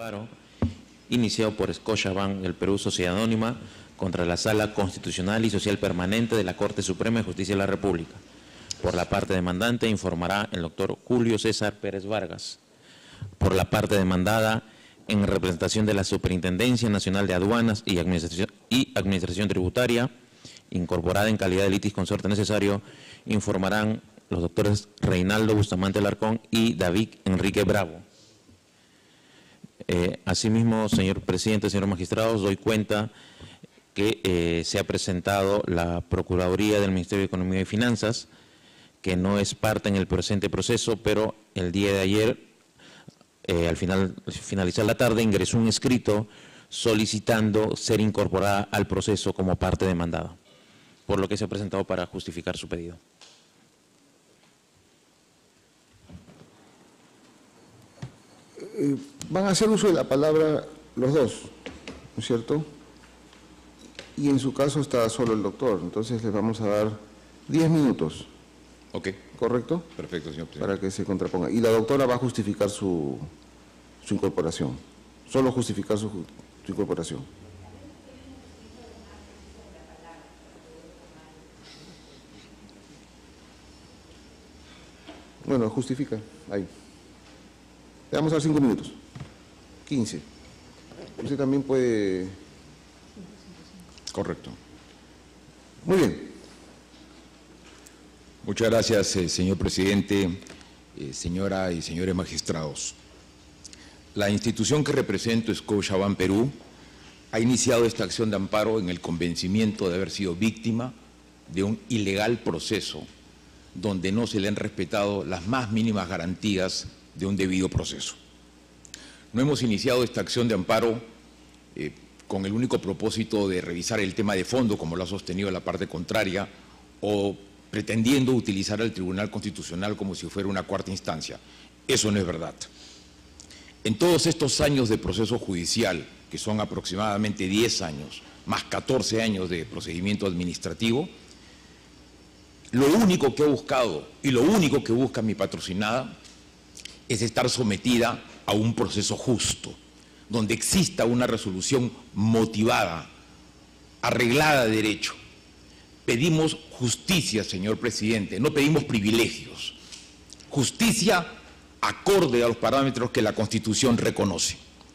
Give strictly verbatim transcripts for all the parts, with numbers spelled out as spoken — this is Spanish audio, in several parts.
amparo iniciado por Scotiabank del Perú, Sociedad Anónima, contra la Sala Constitucional y Social Permanente de la Corte Suprema de Justicia de la República. Por la parte demandante informará el doctor Julio César Pérez Vargas. Por la parte demandada, en representación de la Superintendencia Nacional de Aduanas y Administración, y Administración Tributaria, incorporada en calidad de litis consorte necesario, informarán los doctores Reinaldo Bustamante Alarcón y David Enrique Bravo. Eh, asimismo, señor presidente, señores magistrados, doy cuenta que eh, se ha presentado la Procuraduría del Ministerio de Economía y Finanzas, que no es parte en el presente proceso, pero el día de ayer, eh, al final, finalizar la tarde, ingresó un escrito solicitando ser incorporada al proceso como parte demandada, por lo que se ha presentado para justificar su pedido. Eh, van a hacer uso de la palabra los dos, ¿no es cierto? Y en su caso está solo el doctor, entonces les vamos a dar diez minutos. Ok. ¿Correcto? Perfecto, señor presidente. Para que se contraponga. Y la doctora va a justificar su, su incorporación. Solo justificar su, su incorporación. Bueno, justifica. Ahí. Le vamos a dar cinco minutos. quince. Usted también puede... Correcto. Muy bien. Muchas gracias, eh, señor presidente, eh, señora y señores magistrados. La institución que represento, Scotiabank Perú, ha iniciado esta acción de amparo en el convencimiento de haber sido víctima de un ilegal proceso donde no se le han respetado las más mínimas garantías de un debido proceso. No hemos iniciado esta acción de amparo eh, con el único propósito de revisar el tema de fondo, como lo ha sostenido la parte contraria, o pretendiendo utilizar al Tribunal Constitucional como si fuera una cuarta instancia. Eso no es verdad. En todos estos años de proceso judicial, que son aproximadamente diez años, más catorce años de procedimiento administrativo, lo único que he buscado y lo único que busca mi patrocinada es estar sometida a un proceso justo, donde exista una resolución motivada, arreglada de derecho. Pedimos justicia, señor presidente, no pedimos privilegios. Justicia acorde a los parámetros que la Constitución reconoce.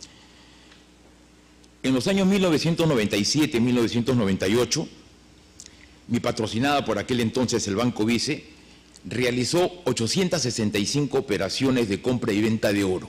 En los años mil novecientos noventa y siete y mil novecientos noventa y ocho, mi patrocinada por aquel entonces, el Banco Vice, realizó ochocientas sesenta y cinco operaciones de compra y venta de oro,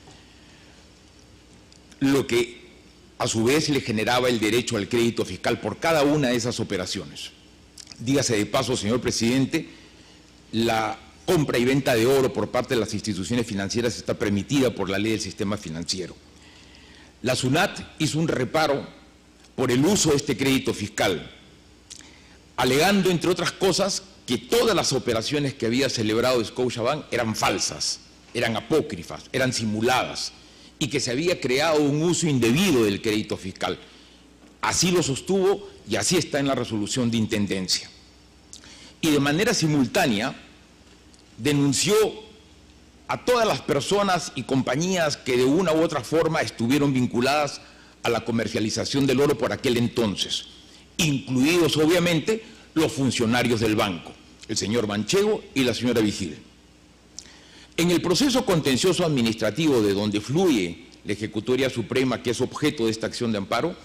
lo que a su vez le generaba el derecho al crédito fiscal por cada una de esas operaciones. Dígase de paso, señor presidente, la compra y venta de oro por parte de las instituciones financieras está permitida por la ley del sistema financiero. La SUNAT hizo un reparo por el uso de este crédito fiscal, alegando, entre otras cosas, que todas las operaciones que había celebrado Scotiabank eran falsas, eran apócrifas, eran simuladas, y que se había creado un uso indebido del crédito fiscal. Así lo sostuvo y así está en la resolución de intendencia. Y de manera simultánea denunció a todas las personas y compañías que de una u otra forma estuvieron vinculadas a la comercialización del oro por aquel entonces, incluidos obviamente los funcionarios del banco, el señor Manchego y la señora Vigil. En el proceso contencioso administrativo de donde fluye la Ejecutoria Suprema, que es objeto de esta acción de amparo,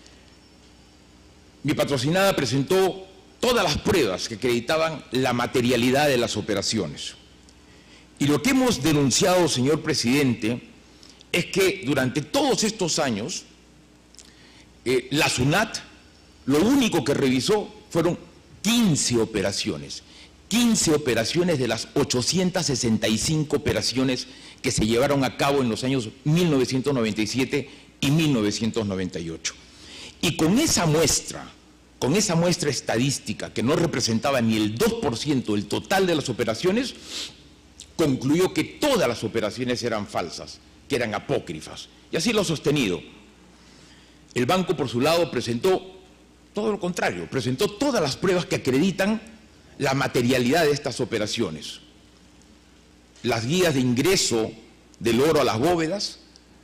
mi patrocinada presentó todas las pruebas que acreditaban la materialidad de las operaciones. Y lo que hemos denunciado, señor presidente, es que durante todos estos años, eh, la SUNAT lo único que revisó fueron quince operaciones. quince operaciones de las ochocientas sesenta y cinco operaciones que se llevaron a cabo en los años mil novecientos noventa y siete y mil novecientos noventa y ocho. Y con esa muestra, con esa muestra estadística que no representaba ni el dos por ciento del total de las operaciones, concluyó que todas las operaciones eran falsas, que eran apócrifas. Y así lo ha sostenido. El banco, por su lado, presentó todo lo contrario, presentó todas las pruebas que acreditan la materialidad de estas operaciones. Las guías de ingreso del oro a las bóvedas,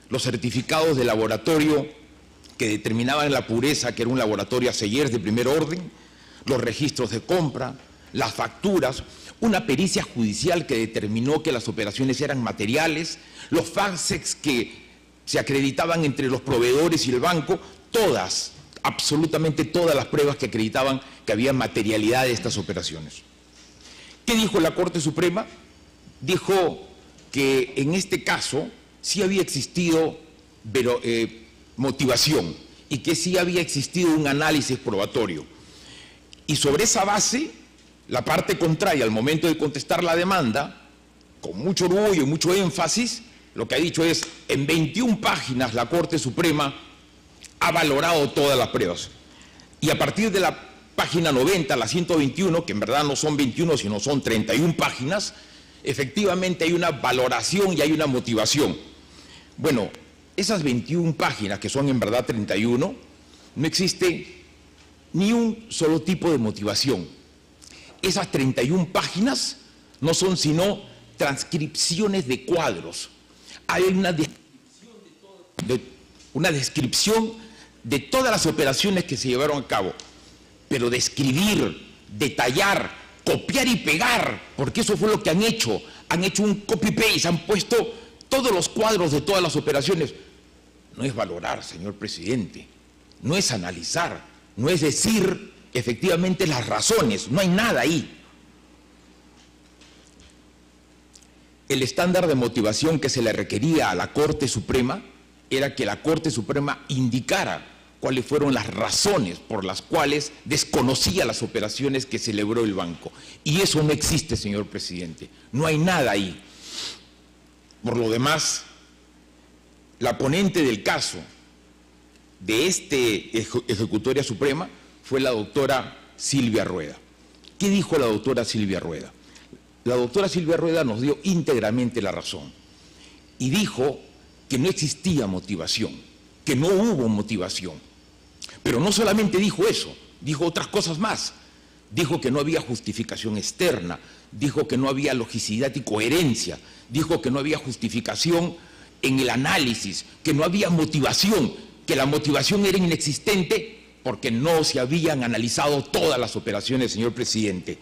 los certificados de laboratorio que determinaban la pureza, que era un laboratorio Aceller de primer orden, los registros de compra, las facturas, una pericia judicial que determinó que las operaciones eran materiales, los faxes que se acreditaban entre los proveedores y el banco, todas, absolutamente todas las pruebas que acreditaban que había materialidad de estas operaciones. ¿Qué dijo la Corte Suprema? Dijo que en este caso sí había existido pero, eh, motivación y que sí había existido un análisis probatorio. Y sobre esa base, la parte contraria, al momento de contestar la demanda, con mucho orgullo y mucho énfasis, lo que ha dicho es, en veintiuna páginas la Corte Suprema ha valorado todas las pruebas. Y a partir de la página noventa, la ciento veintiuno, que en verdad no son veintiuna, sino son treinta y una páginas, efectivamente hay una valoración y hay una motivación. Bueno, esas veintiuna páginas, que son en verdad treinta y una, no existe ni un solo tipo de motivación. Esas treinta y una páginas no son sino transcripciones de cuadros. Hay una descripción de, todo, de, una descripción de todas las operaciones que se llevaron a cabo, pero describir, detallar, copiar y pegar, porque eso fue lo que han hecho, han hecho un copy-paste, han puesto todos los cuadros de todas las operaciones. No es valorar, señor presidente, no es analizar, no es decir efectivamente las razones, no hay nada ahí. El estándar de motivación que se le requería a la Corte Suprema era que la Corte Suprema indicara cuáles fueron las razones por las cuales desconocía las operaciones que celebró el banco. Y eso no existe, señor presidente, no hay nada ahí. Por lo demás, la ponente del caso de este Ejecutoria Suprema fue la doctora Silvia Rueda. ¿Qué dijo la doctora Silvia Rueda? La doctora Silvia Rueda nos dio íntegramente la razón y dijo que no existía motivación, que no hubo motivación. Pero no solamente dijo eso, dijo otras cosas más. Dijo que no había justificación externa, dijo que no había logicidad y coherencia, dijo que no había justificación en el análisis, que no había motivación, que la motivación era inexistente porque no se habían analizado todas las operaciones, señor presidente.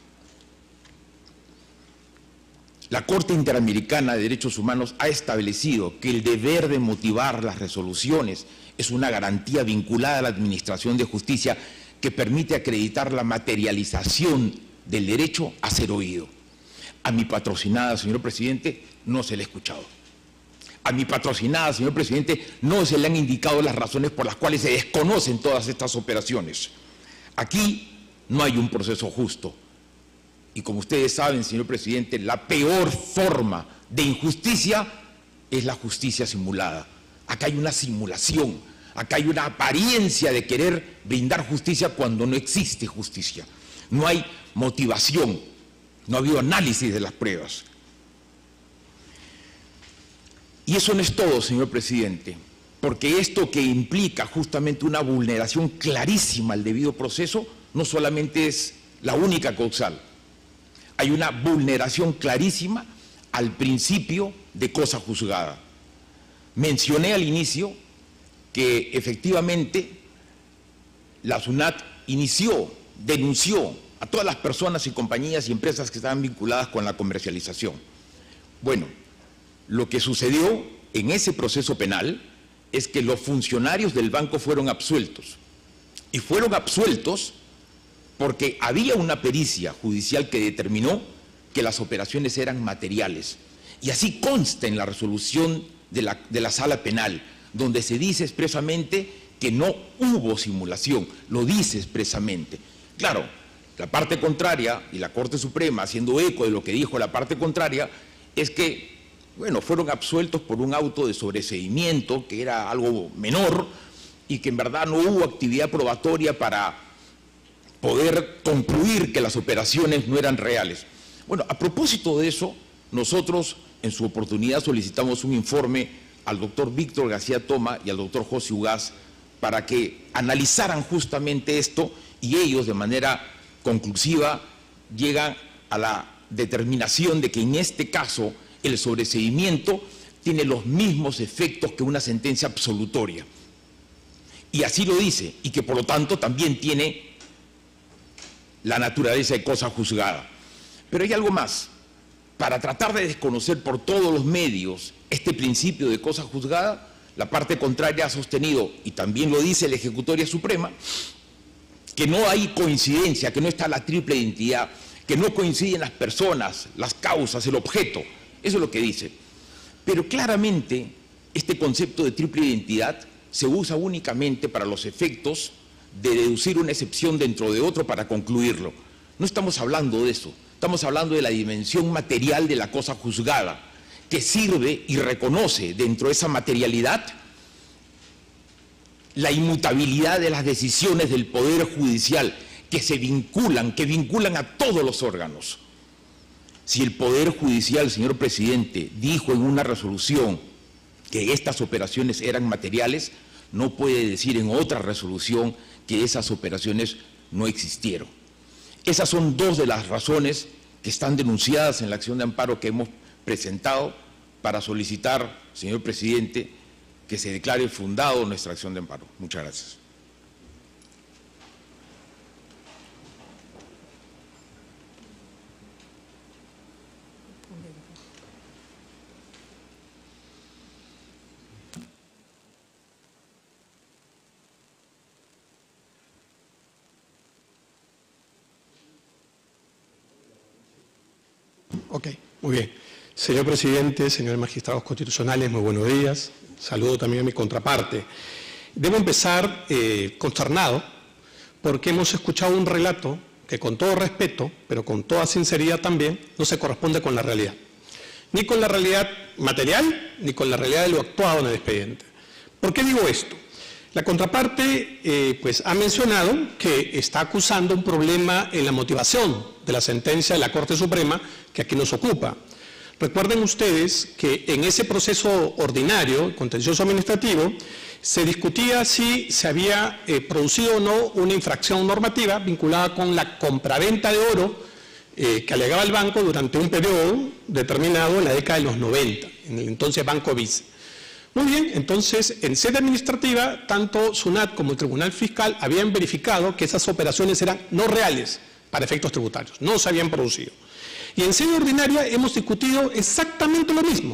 La Corte Interamericana de Derechos Humanos ha establecido que el deber de motivar las resoluciones es una garantía vinculada a la Administración de Justicia que permite acreditar la materialización del derecho a ser oído. A mi patrocinada, señor presidente, no se le ha escuchado. A mi patrocinada, señor presidente, no se le han indicado las razones por las cuales se desconocen todas estas operaciones. Aquí no hay un proceso justo. Y como ustedes saben, señor presidente, la peor forma de injusticia es la justicia simulada. Acá hay una simulación, acá hay una apariencia de querer brindar justicia cuando no existe justicia. No hay motivación, no ha habido análisis de las pruebas. Y eso no es todo, señor presidente, porque esto que implica justamente una vulneración clarísima al debido proceso no solamente es la única causal. Hay una vulneración clarísima al principio de cosa juzgada. Mencioné al inicio que efectivamente la SUNAT inició, denunció a todas las personas y compañías y empresas que estaban vinculadas con la comercialización. Bueno, lo que sucedió en ese proceso penal es que los funcionarios del banco fueron absueltos. Y fueron absueltos porque había una pericia judicial que determinó que las operaciones eran materiales. Y así consta en la resolución de la, de la sala penal, donde se dice expresamente que no hubo simulación, lo dice expresamente. Claro, la parte contraria, y la Corte Suprema, haciendo eco de lo que dijo la parte contraria, es que, bueno, fueron absueltos por un auto de sobreseimiento, que era algo menor, y que en verdad no hubo actividad probatoria para poder concluir que las operaciones no eran reales. Bueno, a propósito de eso, nosotros en su oportunidad solicitamos un informe al doctor Víctor García Toma y al doctor José Ugaz para que analizaran justamente esto y ellos de manera conclusiva llegan a la determinación de que en este caso el sobreseimiento tiene los mismos efectos que una sentencia absolutoria. Y así lo dice, y que por lo tanto también tiene la naturaleza de cosa juzgada. Pero hay algo más. Para tratar de desconocer por todos los medios este principio de cosa juzgada, la parte contraria ha sostenido, y también lo dice la Ejecutoria Suprema, que no hay coincidencia, que no está la triple identidad, que no coinciden las personas, las causas, el objeto. Eso es lo que dice. Pero claramente este concepto de triple identidad se usa únicamente para los efectos de deducir una excepción dentro de otro para concluirlo. No estamos hablando de eso, estamos hablando de la dimensión material de la cosa juzgada, que sirve y reconoce dentro de esa materialidad la inmutabilidad de las decisiones del Poder Judicial, que se vinculan, que vinculan a todos los órganos. Si el Poder Judicial, señor presidente, dijo en una resolución que estas operaciones eran materiales, no puede decir en otra resolución que esas operaciones no existieron. Esas son dos de las razones que están denunciadas en la acción de amparo que hemos presentado para solicitar, señor presidente, que se declare fundado nuestra acción de amparo. Muchas gracias. Ok, muy bien. Señor presidente, señores magistrados constitucionales, muy buenos días. Saludo también a mi contraparte. Debo empezar eh, consternado porque hemos escuchado un relato que con todo respeto, pero con toda sinceridad también, no se corresponde con la realidad. Ni con la realidad material, ni con la realidad de lo actuado en el expediente. ¿Por qué digo esto? La contraparte eh, pues, ha mencionado que está acusando un problema en la motivación de la sentencia de la Corte Suprema que aquí nos ocupa. Recuerden ustedes que en ese proceso ordinario, contencioso administrativo, se discutía si se había eh, producido o no una infracción normativa vinculada con la compraventa de oro eh, que alegaba el banco durante un periodo determinado en la década de los noventa, en el entonces Banco Vice. Muy bien, entonces en sede administrativa, tanto SUNAT como el Tribunal Fiscal habían verificado que esas operaciones eran no reales para efectos tributarios, no se habían producido. Y en sede ordinaria hemos discutido exactamente lo mismo.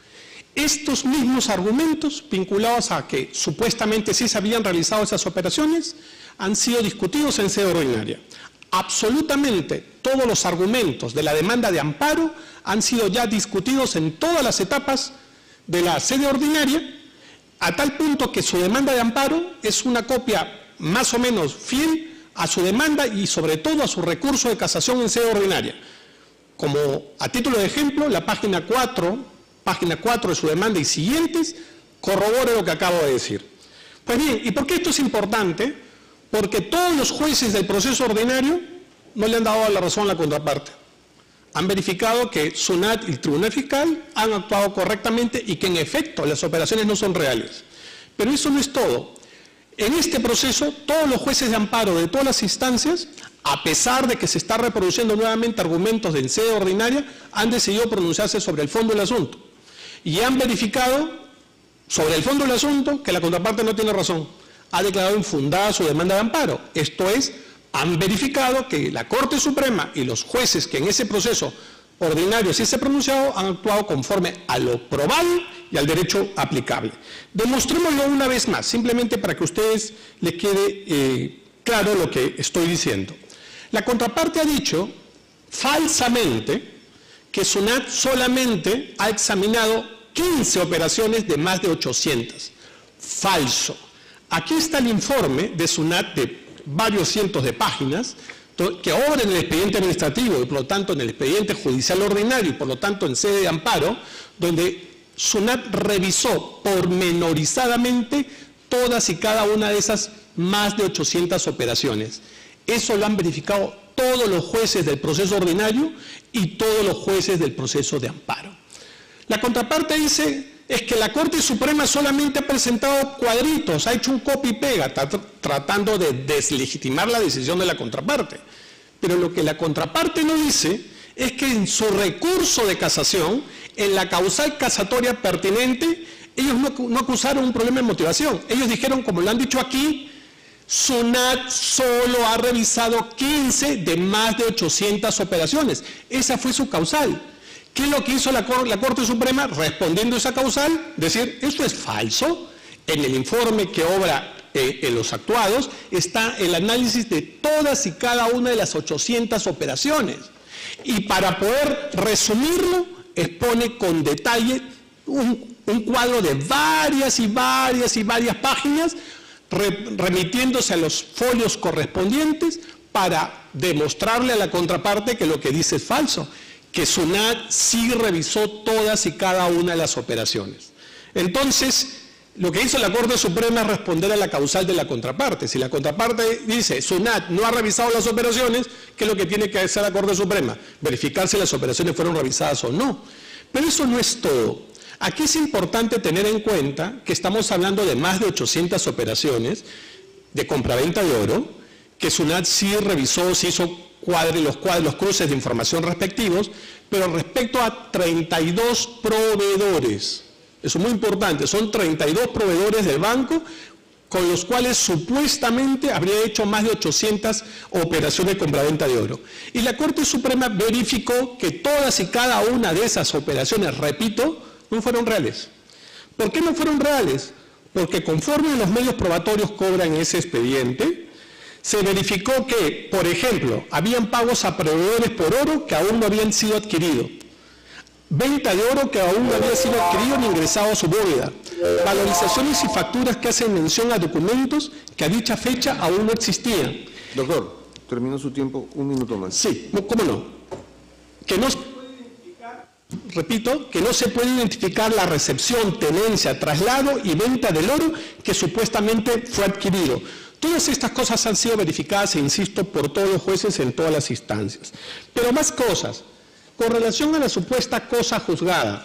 Estos mismos argumentos vinculados a que supuestamente sí se habían realizado esas operaciones han sido discutidos en sede ordinaria. Absolutamente todos los argumentos de la demanda de amparo han sido ya discutidos en todas las etapas de la sede ordinaria, a tal punto que su demanda de amparo es una copia más o menos fiel a su demanda y sobre todo a su recurso de casación en sede ordinaria. Como a título de ejemplo, la página cuatro, página cuatro de su demanda y siguientes corrobora lo que acabo de decir. Pues bien, ¿y por qué esto es importante? Porque todos los jueces del proceso ordinario no le han dado la razón a la contraparte. Han verificado que SUNAT y el Tribunal Fiscal han actuado correctamente y que en efecto las operaciones no son reales. Pero eso no es todo. En este proceso, todos los jueces de amparo de todas las instancias, a pesar de que se está reproduciendo nuevamente argumentos de sede ordinaria, han decidido pronunciarse sobre el fondo del asunto. Y han verificado sobre el fondo del asunto que la contraparte no tiene razón. Ha declarado infundada su demanda de amparo. Esto es, han verificado que la Corte Suprema y los jueces que en ese proceso ordinario sí se han pronunciado han actuado conforme a lo probable y al derecho aplicable. Demostrémoslo una vez más, simplemente para que a ustedes les quede eh, claro lo que estoy diciendo. La contraparte ha dicho falsamente que SUNAT solamente ha examinado quince operaciones de más de ochocientas. Falso. Aquí está el informe de SUNAT de varios cientos de páginas, que obra en el expediente administrativo y por lo tanto en el expediente judicial ordinario y por lo tanto en sede de amparo, donde SUNAT revisó pormenorizadamente todas y cada una de esas más de ochocientas operaciones. Eso lo han verificado todos los jueces del proceso ordinario y todos los jueces del proceso de amparo. La contraparte dice es que la Corte Suprema solamente ha presentado cuadritos, ha hecho un copy y pega, tratando de deslegitimar la decisión de la contraparte. Pero lo que la contraparte no dice es que en su recurso de casación en la causal casatoria pertinente, ellos no, no acusaron un problema de motivación. Ellos dijeron, como lo han dicho aquí, SUNAT solo ha revisado quince de más de ochocientas operaciones. Esa fue su causal. ¿Qué es lo que hizo la, la Corte Suprema? Respondiendo a esa causal, decir, esto es falso. En el informe que obra eh, en los actuados está el análisis de todas y cada una de las ochocientas operaciones. Y para poder resumirlo, expone con detalle un, un cuadro de varias y varias y varias páginas, re, remitiéndose a los folios correspondientes para demostrarle a la contraparte que lo que dice es falso, que SUNAT sí revisó todas y cada una de las operaciones. Entonces, lo que hizo la Corte Suprema es responder a la causal de la contraparte. Si la contraparte dice, SUNAT no ha revisado las operaciones, ¿qué es lo que tiene que hacer la Corte Suprema? Verificar si las operaciones fueron revisadas o no. Pero eso no es todo. Aquí es importante tener en cuenta que estamos hablando de más de ochocientas operaciones de compraventa de oro, que SUNAT sí revisó, sí hizo cuadre, los, cuadros, los cruces de información respectivos, pero respecto a treinta y dos proveedores. Eso es muy importante, son treinta y dos proveedores del banco con los cuales supuestamente habría hecho más de ochocientas operaciones de compraventa de oro. Y la Corte Suprema verificó que todas y cada una de esas operaciones, repito, no fueron reales. ¿Por qué no fueron reales? Porque conforme los medios probatorios cobran ese expediente, se verificó que, por ejemplo, habían pagos a proveedores por oro que aún no habían sido adquiridos. Venta de oro que aún no había sido adquirido ni ingresado a su bóveda. Valorizaciones y facturas que hacen mención a documentos que a dicha fecha aún no existían. Doctor, terminó su tiempo, un minuto más. Sí, ¿cómo no? Que no se puede identificar, repito, que no se puede identificar la recepción, tenencia, traslado y venta del oro que supuestamente fue adquirido. Todas estas cosas han sido verificadas, e insisto, por todos los jueces en todas las instancias. Pero más cosas. Con relación a la supuesta cosa juzgada,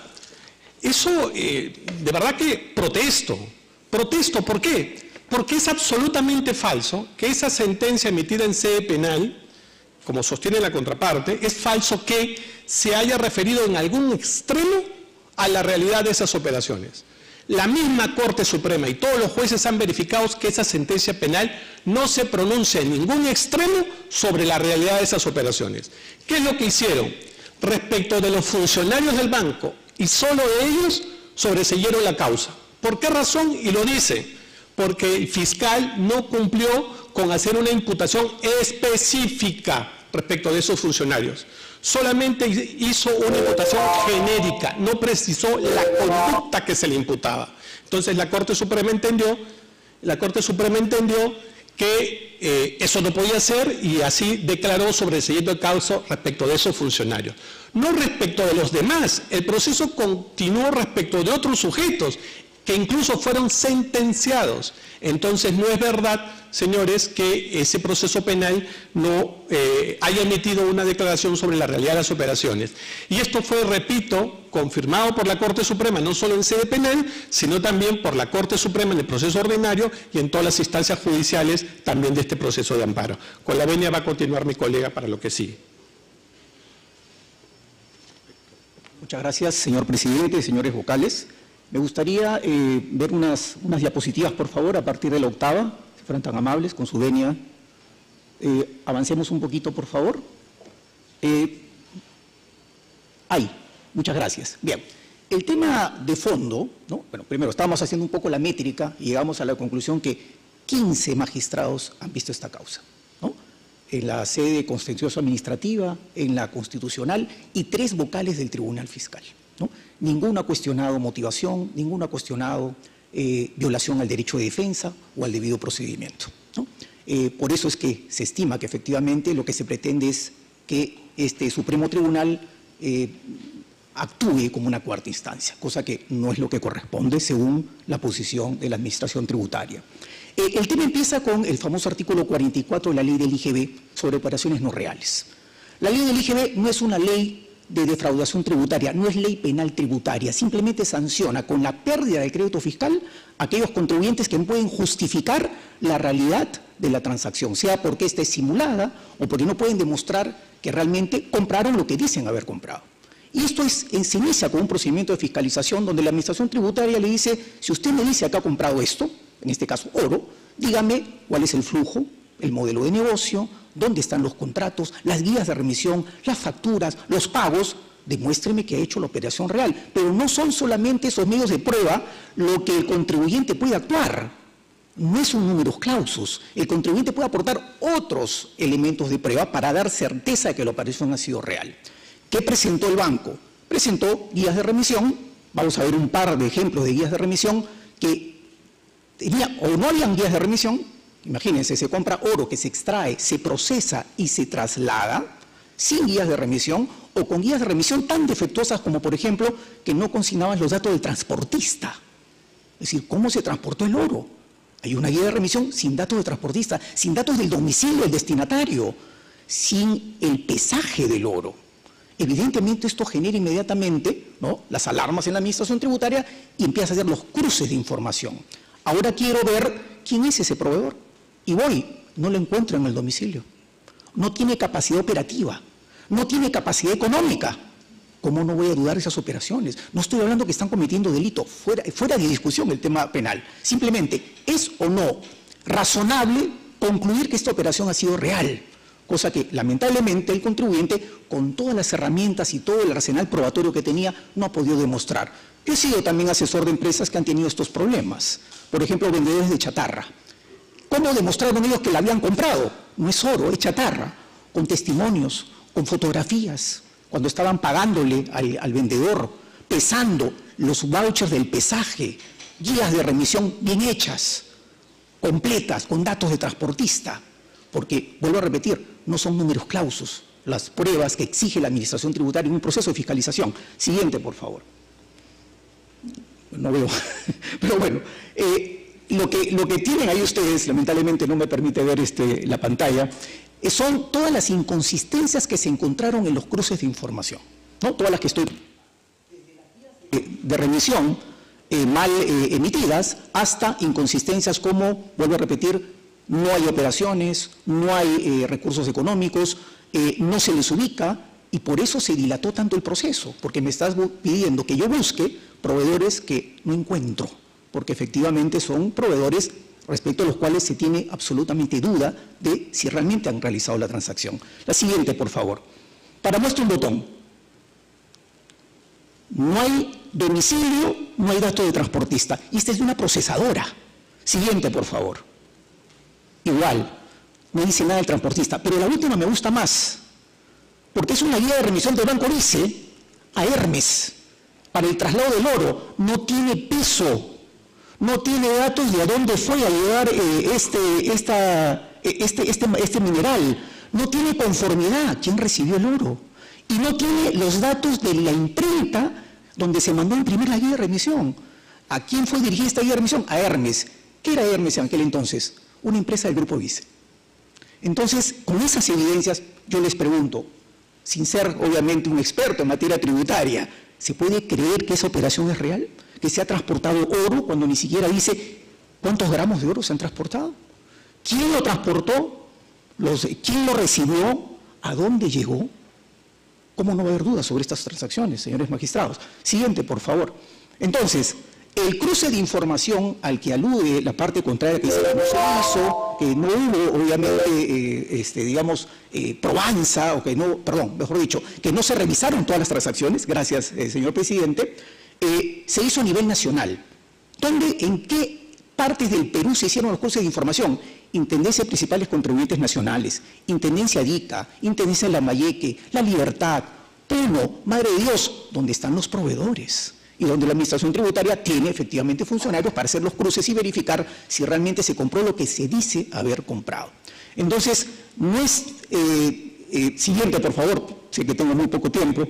eso eh, de verdad que protesto. Protesto, ¿por qué? Porque es absolutamente falso que esa sentencia emitida en sede penal, como sostiene la contraparte, es falso que se haya referido en algún extremo a la realidad de esas operaciones. La misma Corte Suprema y todos los jueces han verificado que esa sentencia penal no se pronuncia en ningún extremo sobre la realidad de esas operaciones. ¿Qué es lo que hicieron? Respecto de los funcionarios del banco y solo de ellos sobreseyeron la causa. ¿Por qué razón? Y lo dice, porque el fiscal no cumplió con hacer una imputación específica respecto de esos funcionarios. Solamente hizo una imputación genérica, no precisó la conducta que se le imputaba. Entonces la Corte Suprema entendió, la Corte Suprema entendió que eh, eso no podía ser y así declaró sobreseyendo el caso respecto de esos funcionarios. No respecto de los demás, el proceso continuó respecto de otros sujetos que incluso fueron sentenciados. Entonces no es verdad, señores, que ese proceso penal no eh, haya emitido una declaración sobre la realidad de las operaciones. Y esto fue, repito, confirmado por la Corte Suprema, no solo en sede penal, sino también por la Corte Suprema en el proceso ordinario y en todas las instancias judiciales también de este proceso de amparo. Con la venia va a continuar mi colega para lo que sigue. Muchas gracias, señor presidente, señores vocales. Me gustaría eh, ver unas, unas diapositivas, por favor, a partir de la octava, si fueran tan amables, con su venia. Eh, avancemos un poquito, por favor. Eh, ahí, muchas gracias. Bien, el tema de fondo, ¿no? Bueno, primero, estábamos haciendo un poco la métrica y llegamos a la conclusión que quince magistrados han visto esta causa, ¿no? En la sede contencioso administrativa, en la constitucional y tres vocales del Tribunal Fiscal, ¿no? Ninguno ha cuestionado motivación, ninguno ha cuestionado eh, violación al derecho de defensa o al debido procedimiento, ¿no? Eh, por eso es que se estima que efectivamente lo que se pretende es que este Supremo Tribunal eh, actúe como una cuarta instancia, cosa que no es lo que corresponde según la posición de la Administración Tributaria. Eh, el tema empieza con el famoso artículo cuarenta y cuatro de la ley del I G B sobre operaciones no reales. La ley del I G B no es una ley de defraudación tributaria, no es ley penal tributaria, simplemente sanciona con la pérdida del crédito fiscal a aquellos contribuyentes que no pueden justificar la realidad de la transacción, sea porque ésta es simulada o porque no pueden demostrar que realmente compraron lo que dicen haber comprado. Y esto es, se inicia con un procedimiento de fiscalización donde la administración tributaria le dice, si usted me dice que ha comprado esto, en este caso oro, dígame cuál es el flujo, el modelo de negocio, dónde están los contratos, las guías de remisión, las facturas, los pagos, demuéstreme que ha hecho la operación real. Pero no son solamente esos medios de prueba lo que el contribuyente puede actuar. No es un números clausus. El contribuyente puede aportar otros elementos de prueba para dar certeza de que la operación ha sido real. ¿Qué presentó el banco? Presentó guías de remisión. Vamos a ver un par de ejemplos de guías de remisión que tenía, o no habían guías de remisión. Imagínense, se compra oro que se extrae, se procesa y se traslada sin guías de remisión o con guías de remisión tan defectuosas como, por ejemplo, que no consignaban los datos del transportista. Es decir, ¿cómo se transportó el oro? Hay una guía de remisión sin datos de transportista, sin datos del domicilio del destinatario, sin el pesaje del oro. Evidentemente esto genera inmediatamente, ¿no?, las alarmas en la administración tributaria y empieza a hacer los cruces de información. Ahora quiero ver quién es ese proveedor. Y voy, no lo encuentro en el domicilio. No tiene capacidad operativa, no tiene capacidad económica. ¿Cómo no voy a dudar de esas operaciones? No estoy hablando que están cometiendo delito, fuera, fuera de discusión el tema penal. Simplemente, ¿es o no razonable concluir que esta operación ha sido real? Cosa que, lamentablemente, el contribuyente, con todas las herramientas y todo el arsenal probatorio que tenía, no ha podido demostrar. Yo he sido también asesor de empresas que han tenido estos problemas. Por ejemplo, vendedores de chatarra. ¿Cómo demostraron ellos que la habían comprado? No es oro, es chatarra. Con testimonios, con fotografías, cuando estaban pagándole al, al vendedor, pesando los vouchers del pesaje, guías de remisión bien hechas, completas, con datos de transportista. Porque, vuelvo a repetir, no son números clausus las pruebas que exige la administración tributaria en un proceso de fiscalización. Siguiente, por favor. No veo, pero bueno, eh, lo, que, lo que tienen ahí ustedes, lamentablemente no me permite ver este, la pantalla, eh, son todas las inconsistencias que se encontraron en los cruces de información, ¿no? Todas las que estoy eh, de remisión eh, mal eh, emitidas, hasta inconsistencias como, vuelvo a repetir, no hay operaciones, no hay eh, recursos económicos, eh, no se les ubica, y por eso se dilató tanto el proceso, porque me estás pidiendo que yo busque proveedores que no encuentro, porque efectivamente son proveedores respecto a los cuales se tiene absolutamente duda de si realmente han realizado la transacción. La siguiente, por favor. Para muestra un botón. No hay domicilio, no hay dato de transportista. Y esta es de una procesadora. Siguiente, por favor. Igual, no dice nada del transportista, pero la última me gusta más, porque es una guía de remisión del Banco Dice a Hermes para el traslado del oro. No tiene peso, no tiene datos de a dónde fue a llevar eh, este, esta, este, este, este mineral, no tiene conformidad quién recibió el oro y no tiene los datos de la imprenta donde se mandó a imprimir la guía de remisión. ¿A quién fue dirigida esta guía de remisión? A Hermes. ¿Qué era Hermes en aquel entonces? Una empresa del Grupo Dice. Entonces, con esas evidencias, yo les pregunto, sin ser obviamente un experto en materia tributaria, ¿se puede creer que esa operación es real? ¿Que se ha transportado oro cuando ni siquiera dice cuántos gramos de oro se han transportado? ¿Quién lo transportó? Los, ¿Quién lo recibió? ¿A dónde llegó? ¿Cómo no va a haber dudas sobre estas transacciones, señores magistrados? Siguiente, por favor. Entonces, el cruce de información al que alude la parte contraria, que dice que no se hizo, que no hubo, obviamente, eh, este, digamos, eh, probanza, o que no, perdón, mejor dicho, que no se revisaron todas las transacciones, gracias, eh, señor presidente, eh, se hizo a nivel nacional. ¿Dónde, en qué partes del Perú se hicieron los cruces de información? Intendencia de Principales Contribuyentes Nacionales, Intendencia DICA, Intendencia de Lambayeque, La Libertad, Puno, Madre de Dios, donde están los proveedores y donde la administración tributaria tiene efectivamente funcionarios para hacer los cruces y verificar si realmente se compró lo que se dice haber comprado. Entonces, no es... Eh, eh, siguiente, por favor, sé que tengo muy poco tiempo.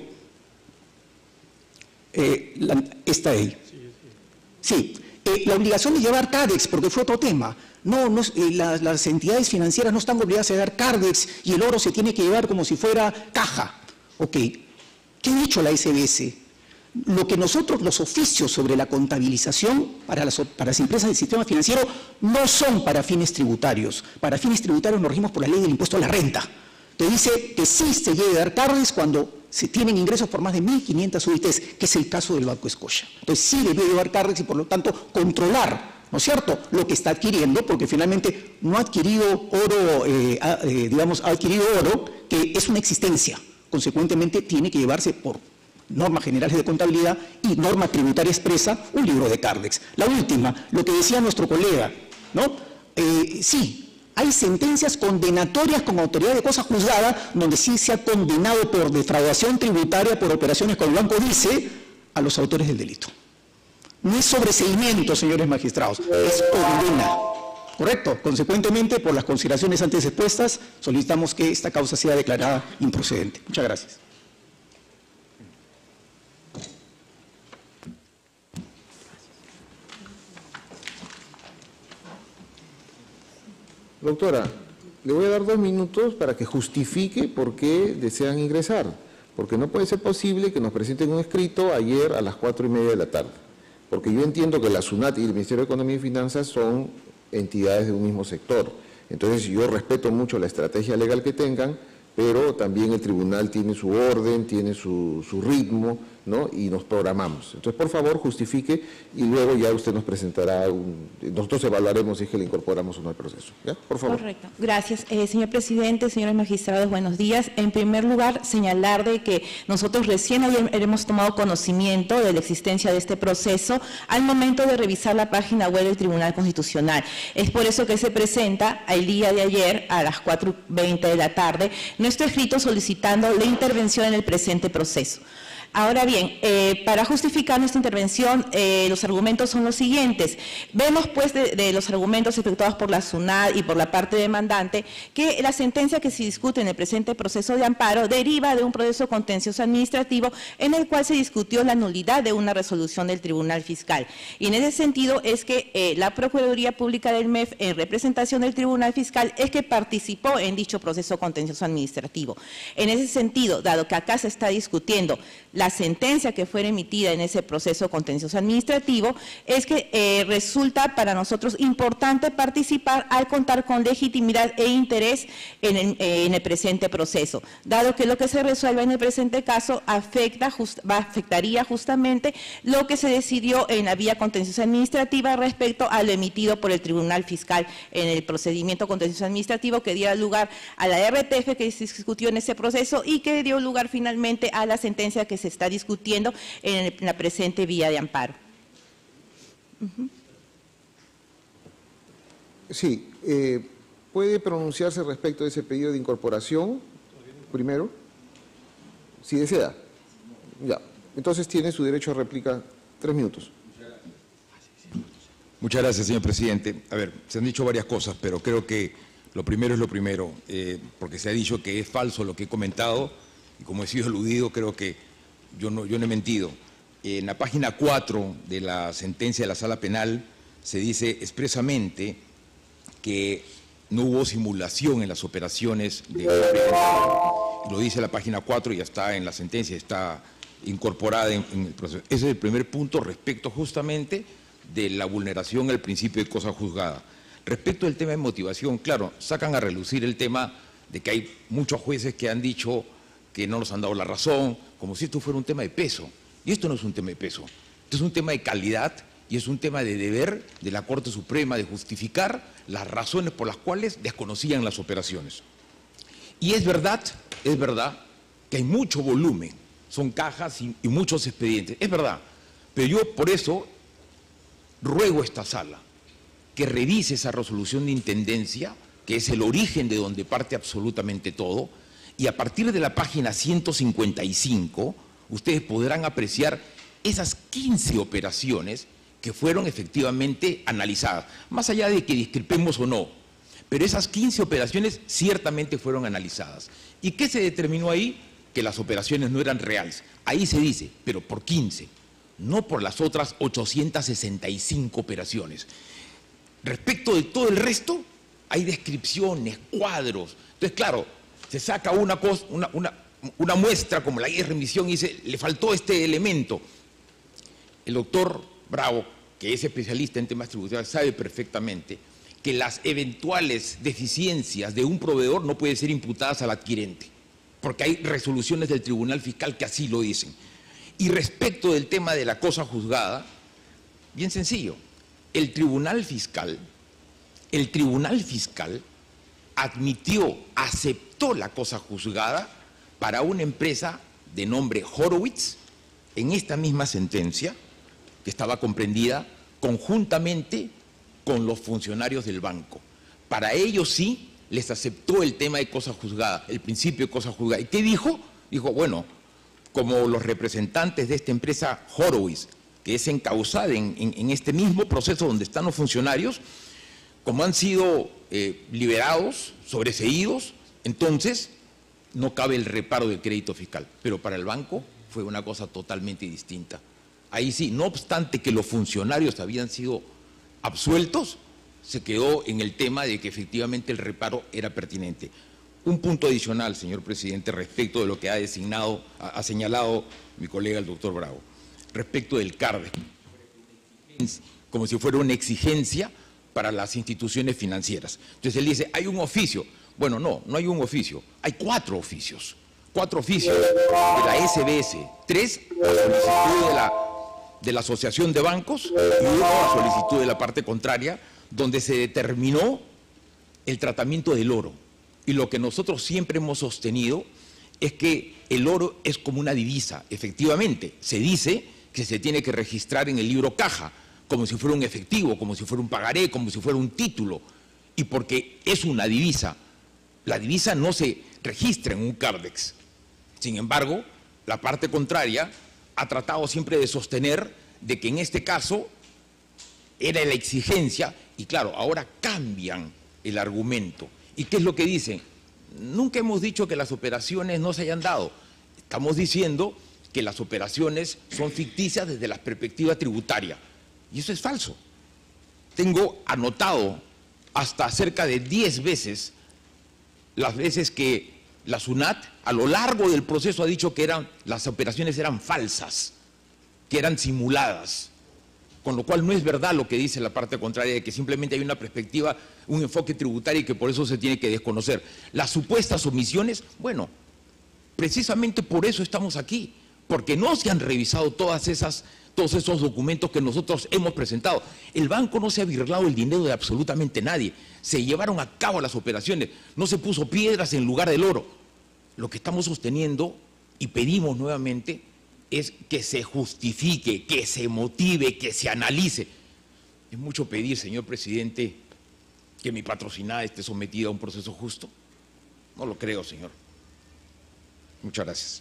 Eh, la, esta de ahí. Sí, eh, la obligación de llevar CADEX, porque fue otro tema. No, no eh, las, las entidades financieras no están obligadas a llevar CADEX y el oro se tiene que llevar como si fuera caja. Ok, ¿qué ha dicho la S B S? Lo que nosotros, los oficios sobre la contabilización para las, para las empresas del sistema financiero no son para fines tributarios. Para fines tributarios nos regimos por la ley del impuesto a la renta. Te dice que sí se debe dar CADEX cuando se tienen ingresos por más de mil quinientas U I Ts, que es el caso del Banco Scotia. Entonces sí debió llevar Cardex y por lo tanto controlar, ¿no es cierto?, lo que está adquiriendo, porque finalmente no ha adquirido oro, eh, eh, digamos, ha adquirido oro que es una existencia. Consecuentemente tiene que llevarse por normas generales de contabilidad y norma tributaria expresa un libro de Cardex. La última, lo que decía nuestro colega, ¿no? Eh, sí. Hay sentencias condenatorias con autoridad de cosa juzgada donde sí se ha condenado por defraudación tributaria por operaciones con el Banco Dice a los autores del delito. No es sobreseimiento, señores magistrados, es condena. ¿Correcto? Consecuentemente, por las consideraciones antes expuestas, solicitamos que esta causa sea declarada improcedente. Muchas gracias. Doctora, le voy a dar dos minutos para que justifique por qué desean ingresar, porque no puede ser posible que nos presenten un escrito ayer a las cuatro y media de la tarde, porque yo entiendo que la SUNAT y el Ministerio de Economía y Finanzas son entidades de un mismo sector. Entonces yo respeto mucho la estrategia legal que tengan, pero también el tribunal tiene su orden, tiene su, su ritmo, ¿no? Y nos programamos. Entonces, por favor, justifique y luego ya usted nos presentará, un, nosotros evaluaremos si es que le incorporamos o no al proceso. ¿Ya? Por favor. Correcto. Gracias. Eh, señor presidente, señores magistrados, buenos días. En primer lugar, señalar de que nosotros recién ayer hemos tomado conocimiento de la existencia de este proceso al momento de revisar la página web del Tribunal Constitucional. Es por eso que se presenta el día de ayer a las cuatro y veinte de la tarde nuestro escrito solicitando la intervención en el presente proceso. Ahora bien, eh, para justificar nuestra intervención, eh, los argumentos son los siguientes. Vemos, pues, de, de los argumentos efectuados por la SUNAT y por la parte demandante, que la sentencia que se discute en el presente proceso de amparo deriva de un proceso contencioso administrativo en el cual se discutió la nulidad de una resolución del Tribunal Fiscal. Y en ese sentido es que eh, la Procuraduría Pública del M E F, en representación del Tribunal Fiscal, es que participó en dicho proceso contencioso administrativo. En ese sentido, dado que acá se está discutiendo la sentencia que fue emitida en ese proceso contencioso administrativo, es que eh, resulta para nosotros importante participar al contar con legitimidad e interés en el, eh, en el presente proceso, dado que lo que se resuelva en el presente caso afecta, just, va, afectaría justamente lo que se decidió en la vía contenciosa administrativa respecto a lo emitido por el Tribunal Fiscal en el procedimiento contencioso administrativo que dio lugar a la R T F que se discutió en ese proceso y que dio lugar finalmente a la sentencia que se está discutiendo en la presente vía de amparo. Uh-huh. Sí, eh, ¿puede pronunciarse respecto de ese pedido de incorporación primero? Si desea. Ya. Entonces tiene su derecho a réplica. Tres minutos. Muchas gracias, señor presidente. A ver, se han dicho varias cosas, pero creo que lo primero es lo primero, eh, porque se ha dicho que es falso lo que he comentado, y como he sido eludido, creo que yo no, yo no he mentido. En la página cuatro de la sentencia de la Sala Penal se dice expresamente que no hubo simulación en las operaciones de lo dice la página cuatro y ya está en la sentencia, está incorporada en, en el proceso. Ese es el primer punto respecto justamente de la vulneración al principio de cosa juzgada. Respecto al tema de motivación, claro, sacan a relucir el tema de que hay muchos jueces que han dicho que no nos han dado la razón, como si esto fuera un tema de peso. Y esto no es un tema de peso, esto es un tema de calidad y es un tema de deber de la Corte Suprema de justificar las razones por las cuales desconocían las operaciones. Y es verdad, es verdad que hay mucho volumen, son cajas y, y muchos expedientes, es verdad, pero yo por eso ruego a esta sala que revise esa resolución de intendencia, que es el origen de donde parte absolutamente todo, y a partir de la página ciento cincuenta y cinco, ustedes podrán apreciar esas quince operaciones que fueron efectivamente analizadas, más allá de que discrepemos o no, pero esas quince operaciones ciertamente fueron analizadas. ¿Y qué se determinó ahí? Que las operaciones no eran reales. Ahí se dice, pero por quince, no por las otras ochocientas sesenta y cinco operaciones. Respecto de todo el resto, hay descripciones, cuadros. Entonces, claro, se saca una, cosa, una, una, una muestra como la remisión y dice, le faltó este elemento. El doctor Bravo, que es especialista en temas tributarios, sabe perfectamente que las eventuales deficiencias de un proveedor no pueden ser imputadas al adquirente. porque hay resoluciones del Tribunal Fiscal que así lo dicen. Y respecto del tema de la cosa juzgada, bien sencillo, el Tribunal Fiscal, el Tribunal Fiscal admitió, aceptó la cosa juzgada para una empresa de nombre Horowitz, en esta misma sentencia, que estaba comprendida conjuntamente con los funcionarios del banco. Para ellos sí les aceptó el tema de cosa juzgada, el principio de cosa juzgada. ¿Y qué dijo? Dijo, bueno, como los representantes de esta empresa Horowitz, que es encausada en, en, en este mismo proceso donde están los funcionarios, como han sido eh, liberados, sobreseídos, entonces no cabe el reparo del crédito fiscal. Pero para el banco fue una cosa totalmente distinta. Ahí sí, no obstante que los funcionarios habían sido absueltos, se quedó en el tema de que efectivamente el reparo era pertinente. Un punto adicional, señor presidente, respecto de lo que ha designado, ha, ha señalado mi colega el doctor Bravo, respecto del CARDEX, como si fuera una exigencia para las instituciones financieras. Entonces él dice, hay un oficio. Bueno, no, no hay un oficio, hay cuatro oficios. Cuatro oficios de la S B S, tres a solicitud de la, de la Asociación de Bancos y uno a solicitud de la parte contraria, donde se determinó el tratamiento del oro. Y lo que nosotros siempre hemos sostenido es que el oro es como una divisa. Efectivamente, se dice que se tiene que registrar en el libro caja, como si fuera un efectivo, como si fuera un pagaré, como si fuera un título. Y porque es una divisa, la divisa no se registra en un CARDEX. Sin embargo, la parte contraria ha tratado siempre de sostener de que en este caso era la exigencia, y claro, ahora cambian el argumento. ¿Y qué es lo que dicen? Nunca hemos dicho que las operaciones no se hayan dado. Estamos diciendo que las operaciones son ficticias desde la perspectiva tributaria. Y eso es falso. Tengo anotado hasta cerca de diez veces las veces que la SUNAT a lo largo del proceso ha dicho que eran, las operaciones eran falsas, que eran simuladas. Con lo cual no es verdad lo que dice la parte contraria de que simplemente hay una perspectiva, un enfoque tributario y que por eso se tiene que desconocer. Las supuestas omisiones, bueno, precisamente por eso estamos aquí, porque no se han revisado todas esas, todos esos documentos que nosotros hemos presentado. El banco no se ha birlado el dinero de absolutamente nadie, se llevaron a cabo las operaciones, no se puso piedras en lugar del oro. Lo que estamos sosteniendo y pedimos nuevamente es que se justifique, que se motive, que se analice. Es mucho pedir, señor presidente, que mi patrocinada esté sometida a un proceso justo. No lo creo, señor. Muchas gracias.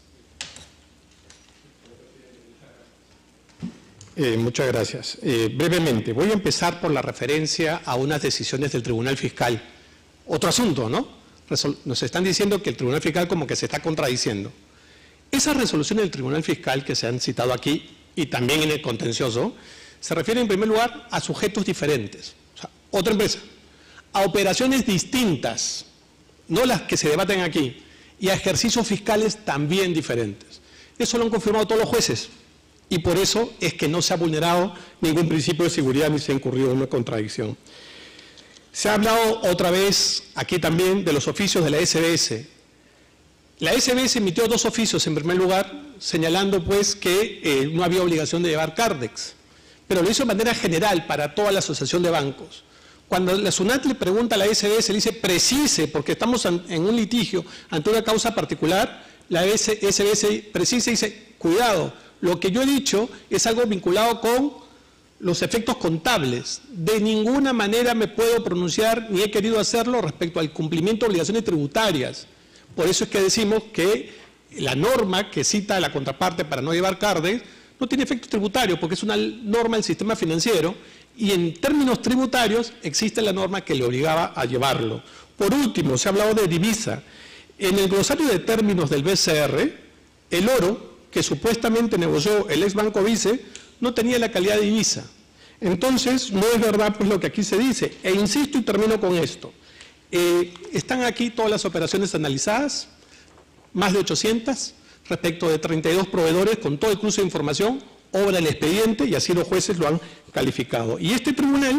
Eh, muchas gracias. Eh, brevemente, voy a empezar por la referencia a unas decisiones del Tribunal Fiscal. Otro asunto, ¿no? Resol- nos están diciendo que el Tribunal Fiscal como que se está contradiciendo. Esas resoluciones del Tribunal Fiscal que se han citado aquí y también en el contencioso se refieren en primer lugar a sujetos diferentes, o sea, otra empresa, a operaciones distintas, no las que se debaten aquí, y a ejercicios fiscales también diferentes. Eso lo han confirmado todos los jueces y por eso es que no se ha vulnerado ningún principio de seguridad ni se ha incurrido en una contradicción. Se ha hablado otra vez aquí también de los oficios de la S B S. La S B S emitió dos oficios, en primer lugar, señalando pues que eh, no había obligación de llevar CARDEX, pero lo hizo de manera general para toda la asociación de bancos. Cuando la SUNAT le pregunta a la S B S, le dice precise, porque estamos en un litigio ante una causa particular, la S B S precisa y dice, cuidado, lo que yo he dicho es algo vinculado con los efectos contables. De ninguna manera me puedo pronunciar, ni he querido hacerlo, respecto al cumplimiento de obligaciones tributarias. Por eso es que decimos que la norma que cita la contraparte para no llevar CARDEX no tiene efectos tributarios, porque es una norma del sistema financiero y en términos tributarios existe la norma que le obligaba a llevarlo. Por último, se ha hablado de divisa. En el glosario de términos del B C R, el oro que supuestamente negoció el ex Banco Vice no tenía la calidad de divisa. Entonces, no es verdad pues lo que aquí se dice. E insisto y termino con esto. Eh, están aquí todas las operaciones analizadas, más de ochocientas, respecto de treinta y dos proveedores, con todo el cruce de información, obra el expediente y así los jueces lo han calificado. Y este tribunal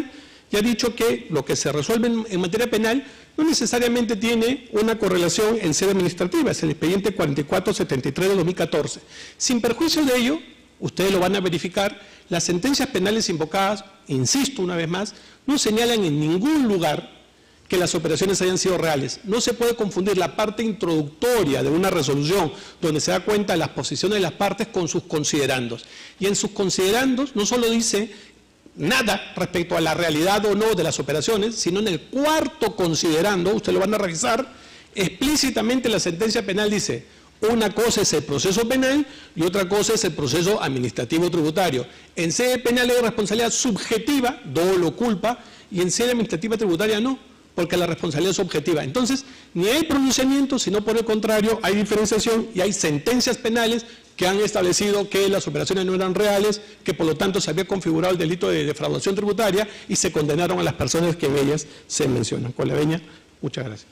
y ha dicho que lo que se resuelve en, en materia penal no necesariamente tiene una correlación en sede administrativa, es el expediente cuarenta y cuatro setenta y tres de dos mil catorce. Sin perjuicio de ello, ustedes lo van a verificar, las sentencias penales invocadas, insisto una vez más, no señalan en ningún lugar que las operaciones hayan sido reales. No se puede confundir la parte introductoria de una resolución donde se da cuenta de las posiciones de las partes con sus considerandos. Y en sus considerandos no solo dice nada respecto a la realidad o no de las operaciones, sino en el cuarto considerando, ustedes lo van a revisar, explícitamente la sentencia penal dice: una cosa es el proceso penal y otra cosa es el proceso administrativo tributario. En sede penal hay responsabilidad subjetiva, dolo o culpa, y en sede administrativa tributaria no, porque la responsabilidad es objetiva. Entonces, ni hay pronunciamiento, sino por el contrario, hay diferenciación y hay sentencias penales que han establecido que las operaciones no eran reales, que por lo tanto se había configurado el delito de defraudación tributaria y se condenaron a las personas que en ellas se mencionan. Coleveña, muchas gracias.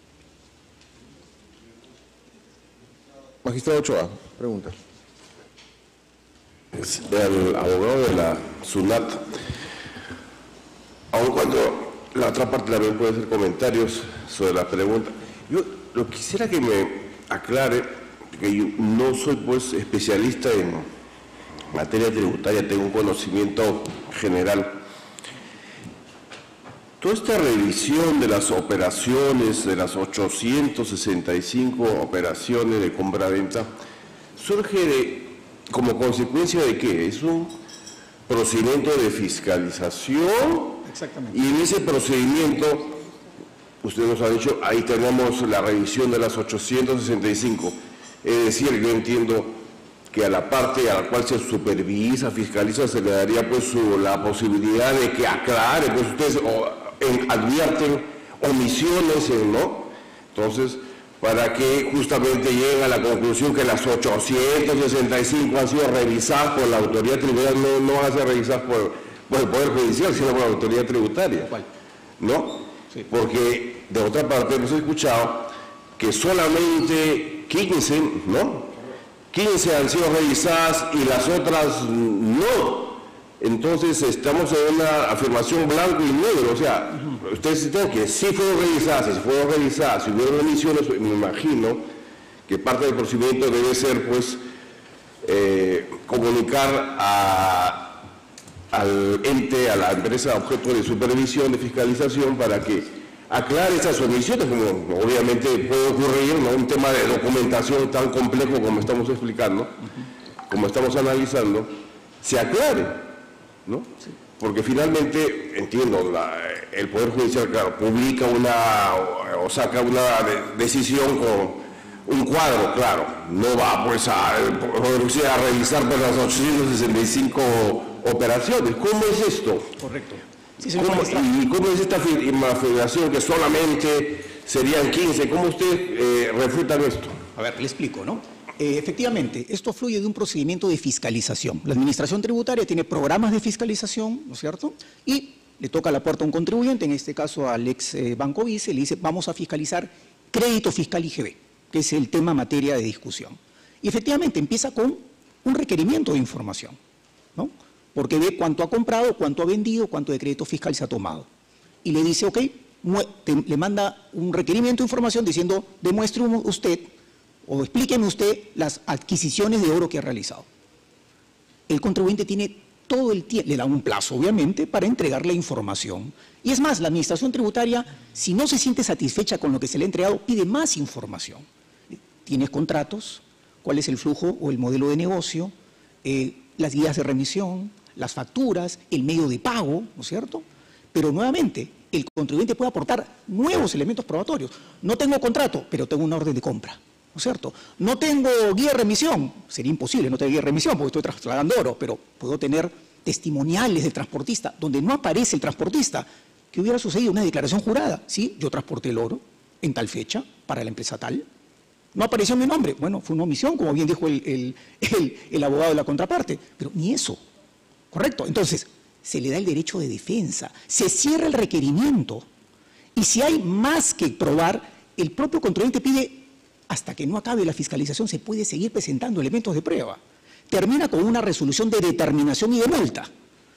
Magistrado Ochoa, pregunta. El abogado de la SUNAT, aun cuando la otra parte también puede hacer comentarios sobre la pregunta, yo lo quisiera que me aclare, que yo no soy pues especialista en materia tributaria, tengo un conocimiento general. Toda esta revisión de las operaciones, de las ochocientas sesenta y cinco operaciones de compra-venta, surge de, como consecuencia de qué? Es un procedimiento de fiscalización. Exactamente. Y en ese procedimiento, usted nos ha dicho, ahí tenemos la revisión de las ochocientas sesenta y cinco. Es decir, yo entiendo que a la parte a la cual se supervisa, fiscaliza, se le daría pues su, la posibilidad de que aclare, pues ustedes o, en, advierten omisiones, ¿no? Entonces, para que justamente lleguen a la conclusión que las ochocientas sesenta y cinco han sido revisadas por la autoridad tributaria, no, no van a ser revisadas por, por el Poder Judicial, sino por la autoridad tributaria. ¿Cuál? ¿No? Sí. Porque, de otra parte, hemos escuchado que solamente quince, ¿no? quince han sido revisadas y las otras no. Entonces estamos en una afirmación blanco y negro, o sea, uh-huh. ustedes tienen que sí fueron revisadas, si fueron revisadas, si hubieron omisiones, me imagino que parte del procedimiento debe ser, pues, eh, comunicar a, al ente, a la empresa objeto de supervisión, de fiscalización, para que aclare esas omisiones, como obviamente puede ocurrir, ¿no? Un tema de documentación tan complejo como estamos explicando, uh-huh. como estamos analizando, se aclare. ¿No? Sí. Porque finalmente, entiendo, la, el Poder Judicial, claro, publica una o, o saca una de, decisión con un cuadro, claro, no va pues a, a revisar pues, las ochocientas sesenta y cinco operaciones. ¿Cómo es esto? Correcto. Sí, ¿Cómo, ¿Y cómo es esta afirmación que solamente serían quince? ¿Cómo usted eh, refuta esto? A ver, le explico, ¿no? Eh, efectivamente, esto fluye de un procedimiento de fiscalización. La Administración Tributaria tiene programas de fiscalización, ¿no es cierto? Y le toca la puerta a un contribuyente, en este caso al ex eh, Banco Vice, le dice, vamos a fiscalizar crédito fiscal I G B, que es el tema materia de discusión. Y efectivamente empieza con un requerimiento de información, ¿no? Porque ve cuánto ha comprado, cuánto ha vendido, cuánto de crédito fiscal se ha tomado. Y le dice, ok, te, le manda un requerimiento de información diciendo, demuestre usted o explíqueme usted las adquisiciones de oro que ha realizado. El contribuyente tiene todo el tiempo, le da un plazo, obviamente, para entregar la información. Y es más, la Administración Tributaria, si no se siente satisfecha con lo que se le ha entregado, pide más información. ¿Tienes contratos? ¿Cuál es el flujo o el modelo de negocio? Eh, las guías de remisión, las facturas, el medio de pago, ¿no es cierto? Pero nuevamente, el contribuyente puede aportar nuevos elementos probatorios. No tengo contrato, pero tengo una orden de compra. ¿No es cierto? No tengo guía de remisión, sería imposible no tener guía de remisión porque estoy trasladando oro, pero puedo tener testimoniales del transportista donde no aparece el transportista. ¿Qué hubiera sucedido? Una declaración jurada. Sí, yo transporté el oro en tal fecha para la empresa tal. No apareció mi nombre. Bueno, fue una omisión, como bien dijo el, el, el, el abogado de la contraparte, pero ni eso. ¿Correcto? Entonces, se le da el derecho de defensa, se cierra el requerimiento y si hay más que probar, el propio contribuyente pide. Hasta que no acabe la fiscalización se puede seguir presentando elementos de prueba. Termina con una resolución de determinación y de multa.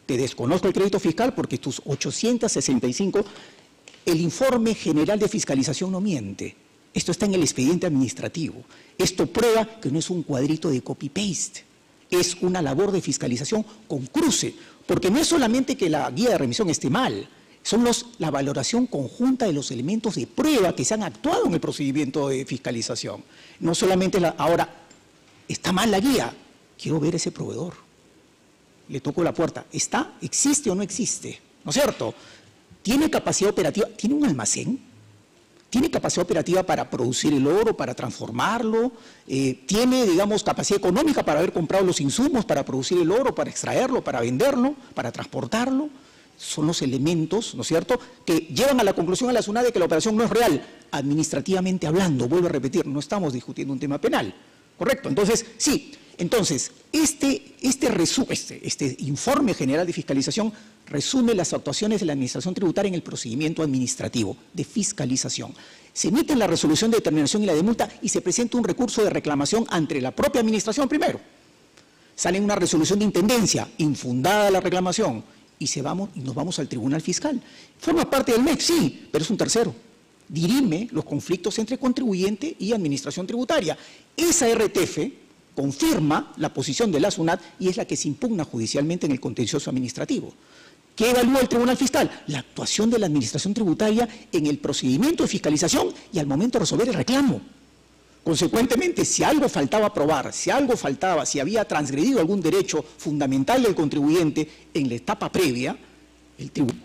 Te desconozco el crédito fiscal porque tus ochocientos sesenta y cinco, el informe general de fiscalización no miente. Esto está en el expediente administrativo. Esto prueba que no es un cuadrito de copy-paste. Es una labor de fiscalización con cruce, porque no es solamente que la guía de remisión esté mal, son los, la valoración conjunta de los elementos de prueba que se han actuado en el procedimiento de fiscalización. No solamente la... Ahora, está mal la guía, quiero ver ese proveedor. Le toco la puerta, ¿está? ¿Existe o no existe? ¿No es cierto? ¿Tiene capacidad operativa? ¿Tiene un almacén? ¿Tiene capacidad operativa para producir el oro, para transformarlo? Eh, ¿Tiene, digamos, capacidad económica para haber comprado los insumos para producir el oro, para extraerlo, para venderlo, para transportarlo? Son los elementos, ¿no es cierto?, que llevan a la conclusión a la SUNAT de que la operación no es real. Administrativamente hablando, vuelvo a repetir, no estamos discutiendo un tema penal, ¿correcto? Entonces, sí, entonces, este, este, resu este, este informe general de fiscalización resume las actuaciones de la Administración Tributaria en el procedimiento administrativo de fiscalización. Se emite la resolución de determinación y la de multa y se presenta un recurso de reclamación ante la propia Administración primero. Sale una resolución de intendencia, infundada la reclamación, y, se vamos, y nos vamos al Tribunal Fiscal. Forma parte del M E C, sí, pero es un tercero. Dirime los conflictos entre contribuyente y Administración Tributaria. Esa R T F confirma la posición de la SUNAT y es la que se impugna judicialmente en el contencioso administrativo. ¿Qué evalúa el Tribunal Fiscal? La actuación de la Administración Tributaria en el procedimiento de fiscalización y al momento de resolver el reclamo. Consecuentemente, si algo faltaba probar, si algo faltaba, si había transgredido algún derecho fundamental del contribuyente en la etapa previa, el Tribunal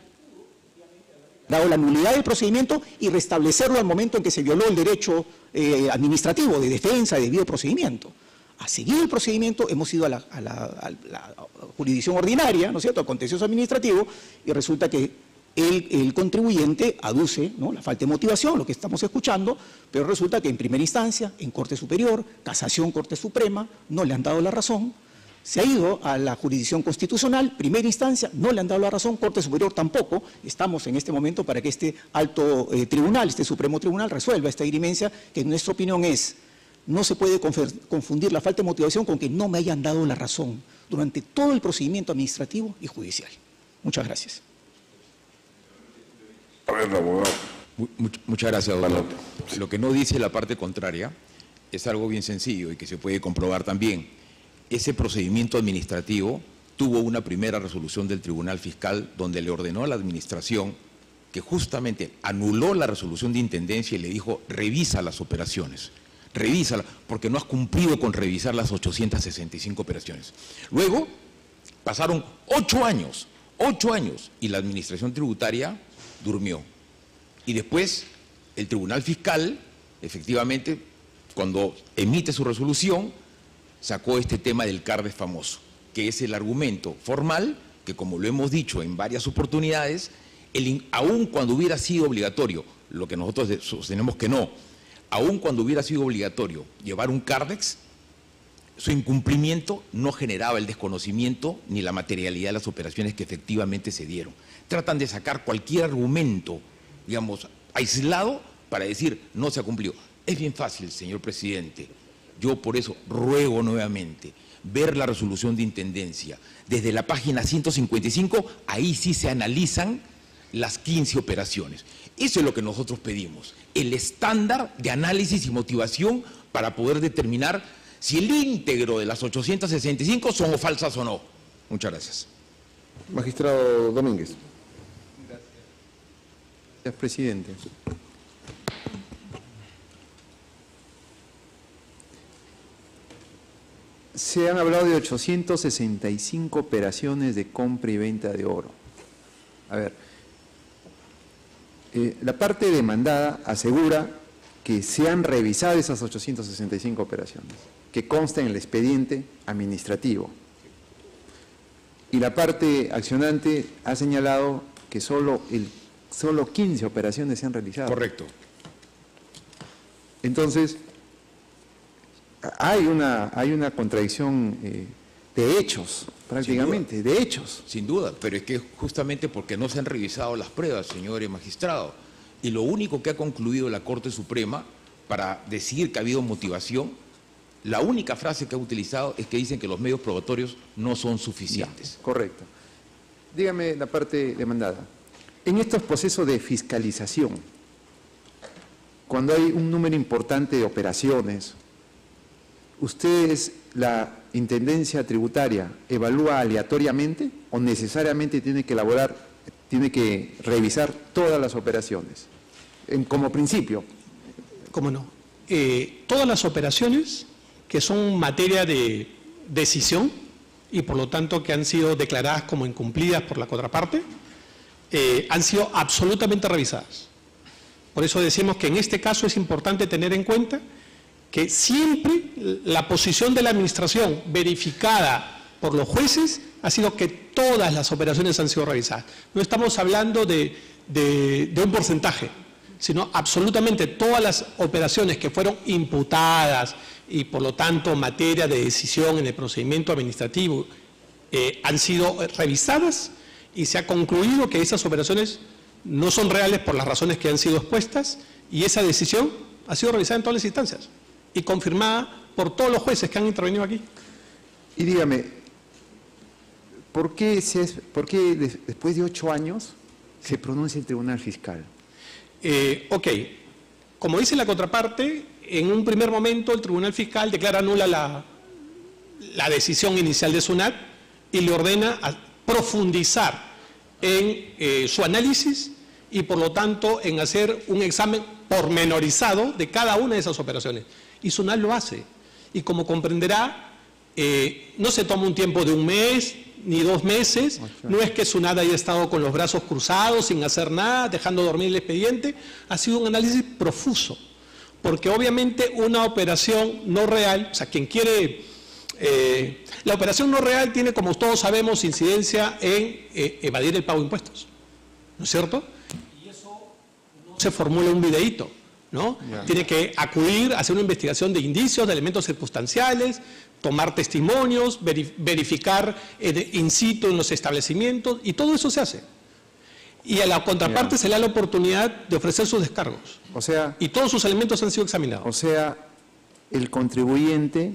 ha dado la nulidad del procedimiento y restablecerlo al momento en que se violó el derecho eh, administrativo de defensa de debido procedimiento. A seguir el procedimiento, hemos ido a la, a la, a la jurisdicción ordinaria, ¿no es cierto?, al contencioso administrativo, y resulta que el, el contribuyente aduce, ¿no?, la falta de motivación, lo que estamos escuchando, pero resulta que en primera instancia, en Corte Superior, Casación, Corte Suprema, no le han dado la razón. Se ha ido a la jurisdicción constitucional, primera instancia, no le han dado la razón, Corte Superior tampoco. Estamos en este momento para que este alto eh, tribunal, este Supremo Tribunal, resuelva esta dirimencia, que en nuestra opinión es: no se puede confundir la falta de motivación con que no me hayan dado la razón durante todo el procedimiento administrativo y judicial. Muchas gracias. Muchas gracias, doctor. Lo que no dice la parte contraria es algo bien sencillo y que se puede comprobar también. Ese procedimiento administrativo tuvo una primera resolución del Tribunal Fiscal donde le ordenó a la Administración que justamente anuló la resolución de intendencia y le dijo: revisa las operaciones. Revísala, porque no has cumplido con revisar las ochocientas sesenta y cinco operaciones. Luego, pasaron ocho años, ocho años, y la Administración Tributaria durmió. Y después, el Tribunal Fiscal, efectivamente, cuando emite su resolución, sacó este tema del CARDES famoso, que es el argumento formal, que como lo hemos dicho en varias oportunidades, el, aun cuando hubiera sido obligatorio, lo que nosotros sostenemos que no, aun cuando hubiera sido obligatorio llevar un CARDEX, su incumplimiento no generaba el desconocimiento ni la materialidad de las operaciones que efectivamente se dieron. Tratan de sacar cualquier argumento, digamos, aislado para decir no se ha cumplido. Es bien fácil, señor presidente. Yo por eso ruego nuevamente ver la resolución de intendencia. Desde la página ciento cincuenta y cinco, ahí sí se analizan las quince operaciones. Eso es lo que nosotros pedimos, el estándar de análisis y motivación para poder determinar si el íntegro de las ochocientas sesenta y cinco son o falsas o no. Muchas gracias. Magistrado Domínguez. Gracias, presidente. Se han hablado de ochocientas sesenta y cinco operaciones de compra y venta de oro. A ver, eh, la parte demandada asegura que se han revisado esas ochocientas sesenta y cinco operaciones, que consta en el expediente administrativo. Y la parte accionante ha señalado que solo, el, solo quince operaciones se han realizado. Correcto. Entonces, hay una, hay una contradicción eh, de hechos, prácticamente, de hechos. Sin duda, pero es que justamente porque no se han revisado las pruebas, señores magistrados. Y lo único que ha concluido la Corte Suprema para decir que ha habido motivación, la única frase que ha utilizado es que dicen que los medios probatorios no son suficientes. Ya, correcto. dígame la parte demandada. En estos procesos de fiscalización, cuando hay un número importante de operaciones, ¿ustedes, la Intendencia Tributaria, evalúa aleatoriamente o necesariamente tiene que elaborar, tiene que revisar todas las operaciones? En, como principio. ¿Cómo no? Eh, todas las operaciones que son materia de decisión y por lo tanto que han sido declaradas como incumplidas por la contraparte, eh, han sido absolutamente revisadas. Por eso decimos que en este caso es importante tener en cuenta que siempre la posición de la Administración verificada por los jueces ha sido que todas las operaciones han sido revisadas. No estamos hablando de, de, de un porcentaje, sino absolutamente todas las operaciones que fueron imputadas y por lo tanto materia de decisión en el procedimiento administrativo eh, han sido revisadas y se ha concluido que esas operaciones no son reales por las razones que han sido expuestas y esa decisión ha sido revisada en todas las instancias y confirmada por todos los jueces que han intervenido aquí. Y dígame, ¿por qué, se es, por qué des, después de ocho años se pronuncia el Tribunal Fiscal? Eh, ok, como dice la contraparte, en un primer momento el Tribunal Fiscal declara nula la, la decisión inicial de SUNAT y le ordena a profundizar en eh, su análisis y por lo tanto en hacer un examen pormenorizado de cada una de esas operaciones. Y SUNAT lo hace. Y como comprenderá, eh, no se toma un tiempo de un mes ni dos meses, no es que SUNAT haya estado con los brazos cruzados, sin hacer nada, dejando dormir el expediente, ha sido un análisis profuso, porque obviamente una operación no real, o sea, quien quiere, eh, la operación no real tiene, como todos sabemos, incidencia en eh, evadir el pago de impuestos, ¿no es cierto? Y eso no se formula un videíto, ¿no? Yeah. Tiene que acudir a hacer una investigación de indicios, de elementos circunstanciales, tomar testimonios, verificar eh, in situ en los establecimientos, y todo eso se hace. Y a la contraparte yeah. se le da la oportunidad de ofrecer sus descargos. O sea, y todos sus elementos han sido examinados. O sea, el contribuyente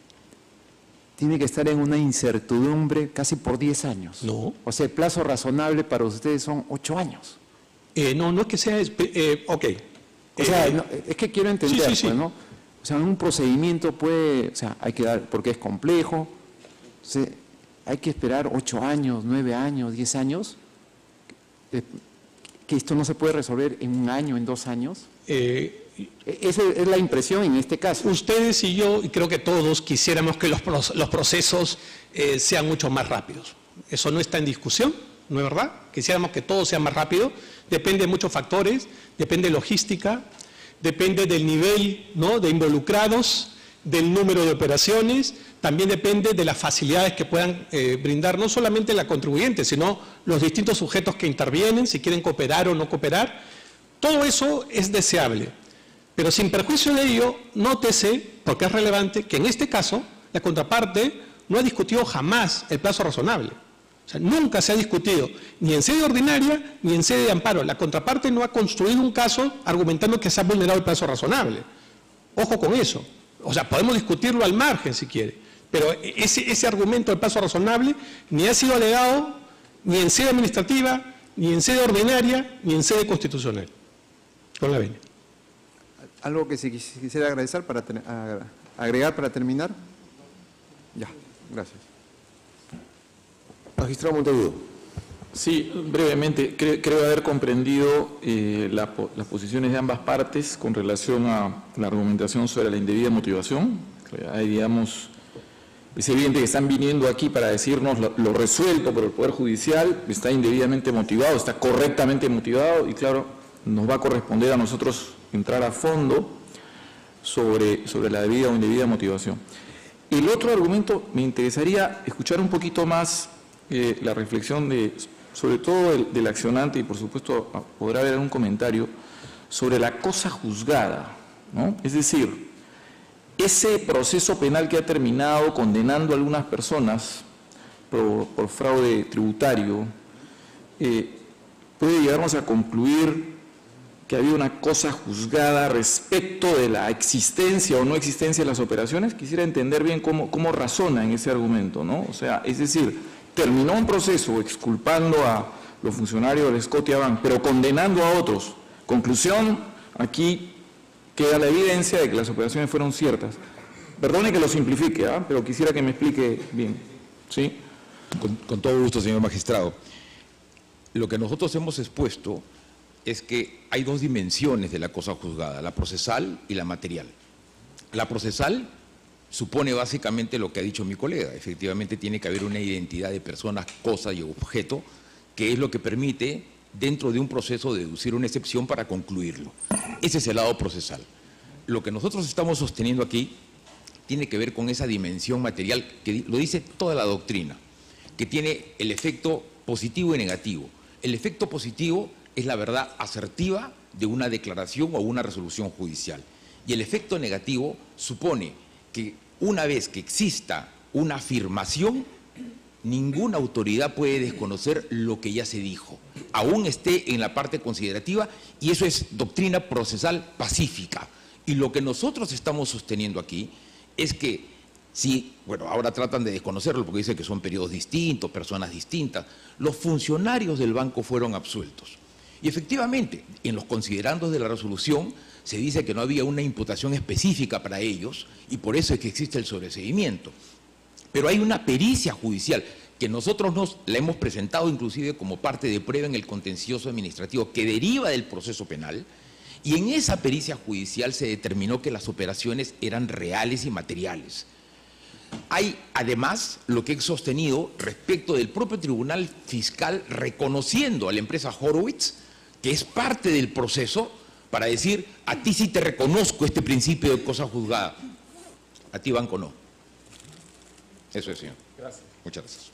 tiene que estar en una incertidumbre casi por diez años. No. O sea, el plazo razonable para ustedes son ocho años. Eh, no, no es que sea... Eh, ok. O sea, eh, no, es que quiero entender, sí, sí, sí. Pues, ¿no? O sea, en un procedimiento puede, o sea, hay que dar, porque es complejo, o sea, hay que esperar ocho años, nueve años, diez años, eh, que esto no se puede resolver en un año, en dos años. Eh, Esa es la impresión en este caso. Ustedes y yo, y creo que todos, quisiéramos que los, los procesos eh, sean mucho más rápidos. Eso no está en discusión, ¿no es verdad? Quisiéramos que todo sea más rápido, depende de muchos factores, depende de logística, depende del nivel, ¿no?, de involucrados, del número de operaciones, también depende de las facilidades que puedan eh, brindar no solamente la contribuyente, sino los distintos sujetos que intervienen, si quieren cooperar o no cooperar. Todo eso es deseable, pero sin perjuicio de ello, nótese, porque es relevante, que en este caso la contraparte no ha discutido jamás el plazo razonable. O sea, nunca se ha discutido, ni en sede ordinaria, ni en sede de amparo. La contraparte no ha construido un caso argumentando que se ha vulnerado el plazo razonable. Ojo con eso. O sea, podemos discutirlo al margen si quiere, pero ese, ese argumento del plazo razonable ni ha sido alegado ni en sede administrativa, ni en sede ordinaria, ni en sede constitucional. Con la venia. ¿Algo que se quisiera agradecer para agregar para terminar? Ya, gracias. Magistrado Monteagudo. Sí, brevemente, cre creo haber comprendido eh, la, las posiciones de ambas partes con relación a la argumentación sobre la indebida motivación. Hay, digamos, es evidente que están viniendo aquí para decirnos lo, lo resuelto por el Poder Judicial, está indebidamente motivado, está correctamente motivado y claro, nos va a corresponder a nosotros entrar a fondo sobre, sobre la debida o indebida motivación. El otro argumento, me interesaría escuchar un poquito más eh, la reflexión de, sobre todo del, del accionante, y por supuesto podrá haber un comentario sobre la cosa juzgada, ¿no? Es decir, ese proceso penal que ha terminado condenando a algunas personas por, por fraude tributario, eh, puede llegarnos a concluir que había una cosa juzgada respecto de la existencia o no existencia de las operaciones. Quisiera entender bien cómo, cómo razona en ese argumento, ¿no? O sea, es decir, terminó un proceso exculpando a los funcionarios del Scotiabank, pero condenando a otros. Conclusión, aquí queda la evidencia de que las operaciones fueron ciertas. Perdone que lo simplifique, ¿eh? pero quisiera que me explique bien. ¿Sí? Con, con todo gusto, señor magistrado. Lo que nosotros hemos expuesto es que hay dos dimensiones de la cosa juzgada, la procesal y la material. La procesal supone básicamente lo que ha dicho mi colega. Efectivamente tiene que haber una identidad de personas, cosa y objeto, que es lo que permite, dentro de un proceso, deducir una excepción para concluirlo. Ese es el lado procesal. Lo que nosotros estamos sosteniendo aquí tiene que ver con esa dimensión material que lo dice toda la doctrina, que tiene el efecto positivo y negativo. El efecto positivo es la verdad asertiva de una declaración o una resolución judicial. Y el efecto negativo supone que una vez que exista una afirmación, ninguna autoridad puede desconocer lo que ya se dijo, aún esté en la parte considerativa, y eso es doctrina procesal pacífica. Y lo que nosotros estamos sosteniendo aquí es que si, bueno, ahora tratan de desconocerlo porque dicen que son periodos distintos, personas distintas, los funcionarios del banco fueron absueltos. Y efectivamente, en los considerandos de la resolución se dice que no había una imputación específica para ellos y por eso es que existe el sobreseimiento. Pero hay una pericia judicial que nosotros nos la hemos presentado inclusive como parte de prueba en el contencioso administrativo que deriva del proceso penal, y en esa pericia judicial se determinó que las operaciones eran reales y materiales. Hay además lo que he sostenido respecto del propio Tribunal Fiscal reconociendo a la empresa Horowitz que es parte del proceso para decir, a ti sí te reconozco este principio de cosa juzgada, a ti banco no. Eso es, señor. Gracias. Muchas gracias.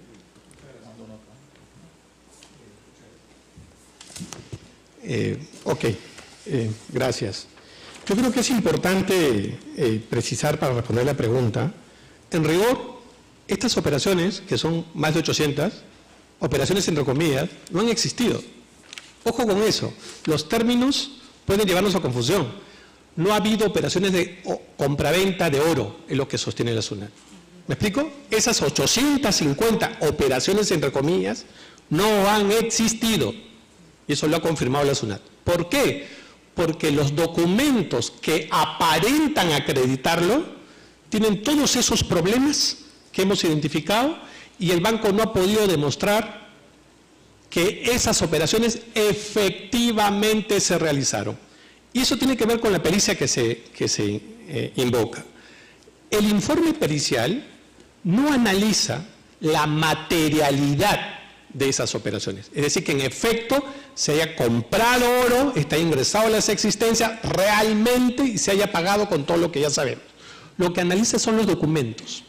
Eh, ok, eh, gracias. Yo creo que es importante eh, precisar para responder la pregunta. En rigor, estas operaciones, que son más de ochocientas, operaciones entre comillas, no han existido. Ojo con eso, los términos pueden llevarnos a confusión. No ha habido operaciones de compraventa de oro, es lo que sostiene la SUNAT. ¿Me explico? Esas ochocientas cincuenta operaciones entre comillas no han existido. Y eso lo ha confirmado la SUNAT. ¿Por qué? Porque los documentos que aparentan acreditarlo tienen todos esos problemas que hemos identificado y el banco no ha podido demostrar que esas operaciones efectivamente se realizaron. Y eso tiene que ver con la pericia que se, que se eh, invoca. El informe pericial no analiza la materialidad de esas operaciones. Es decir, que en efecto se haya comprado oro, está ingresado a las existencias realmente y se haya pagado con todo lo que ya sabemos. Lo que analiza son los documentos.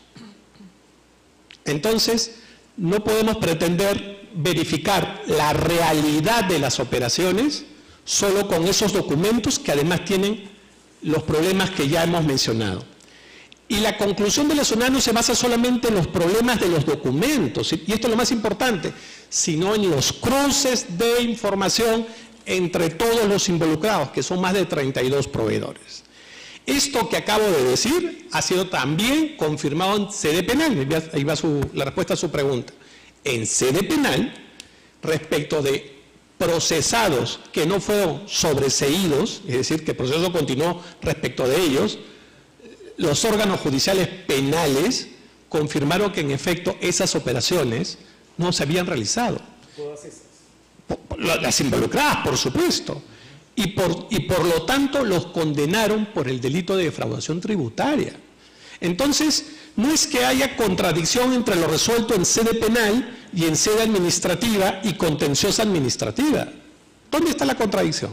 Entonces, no podemos pretender verificar la realidad de las operaciones solo con esos documentos que además tienen los problemas que ya hemos mencionado. Y la conclusión de la SUNAT no se basa solamente en los problemas de los documentos, y esto es lo más importante, sino en los cruces de información entre todos los involucrados, que son más de treinta y dos proveedores. Esto que acabo de decir ha sido también confirmado en sede penal, ahí va su, la respuesta a su pregunta. En sede penal, respecto de procesados que no fueron sobreseídos, es decir, que el proceso continuó respecto de ellos, los órganos judiciales penales confirmaron que en efecto esas operaciones no se habían realizado. ¿Todas esas? Las involucradas, por supuesto. Y por, y por lo tanto los condenaron por el delito de defraudación tributaria. Entonces, no es que haya contradicción entre lo resuelto en sede penal y en sede administrativa y contenciosa administrativa. ¿Dónde está la contradicción?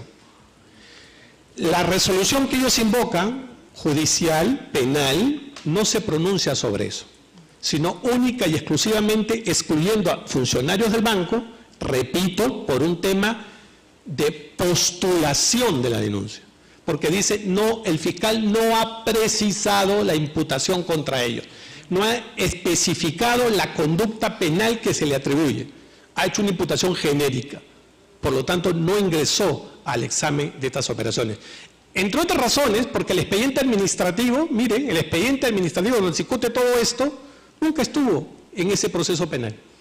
La resolución que ellos invocan, judicial, penal, no se pronuncia sobre eso, sino única y exclusivamente excluyendo a funcionarios del banco, repito, por un tema de postulación de la denuncia. Porque dice, no, el fiscal no ha precisado la imputación contra ellos, no ha especificado la conducta penal que se le atribuye, ha hecho una imputación genérica, por lo tanto no ingresó al examen de estas operaciones. Entre otras razones, porque el expediente administrativo, miren, el expediente administrativo donde se discute todo esto, nunca estuvo en ese proceso penal.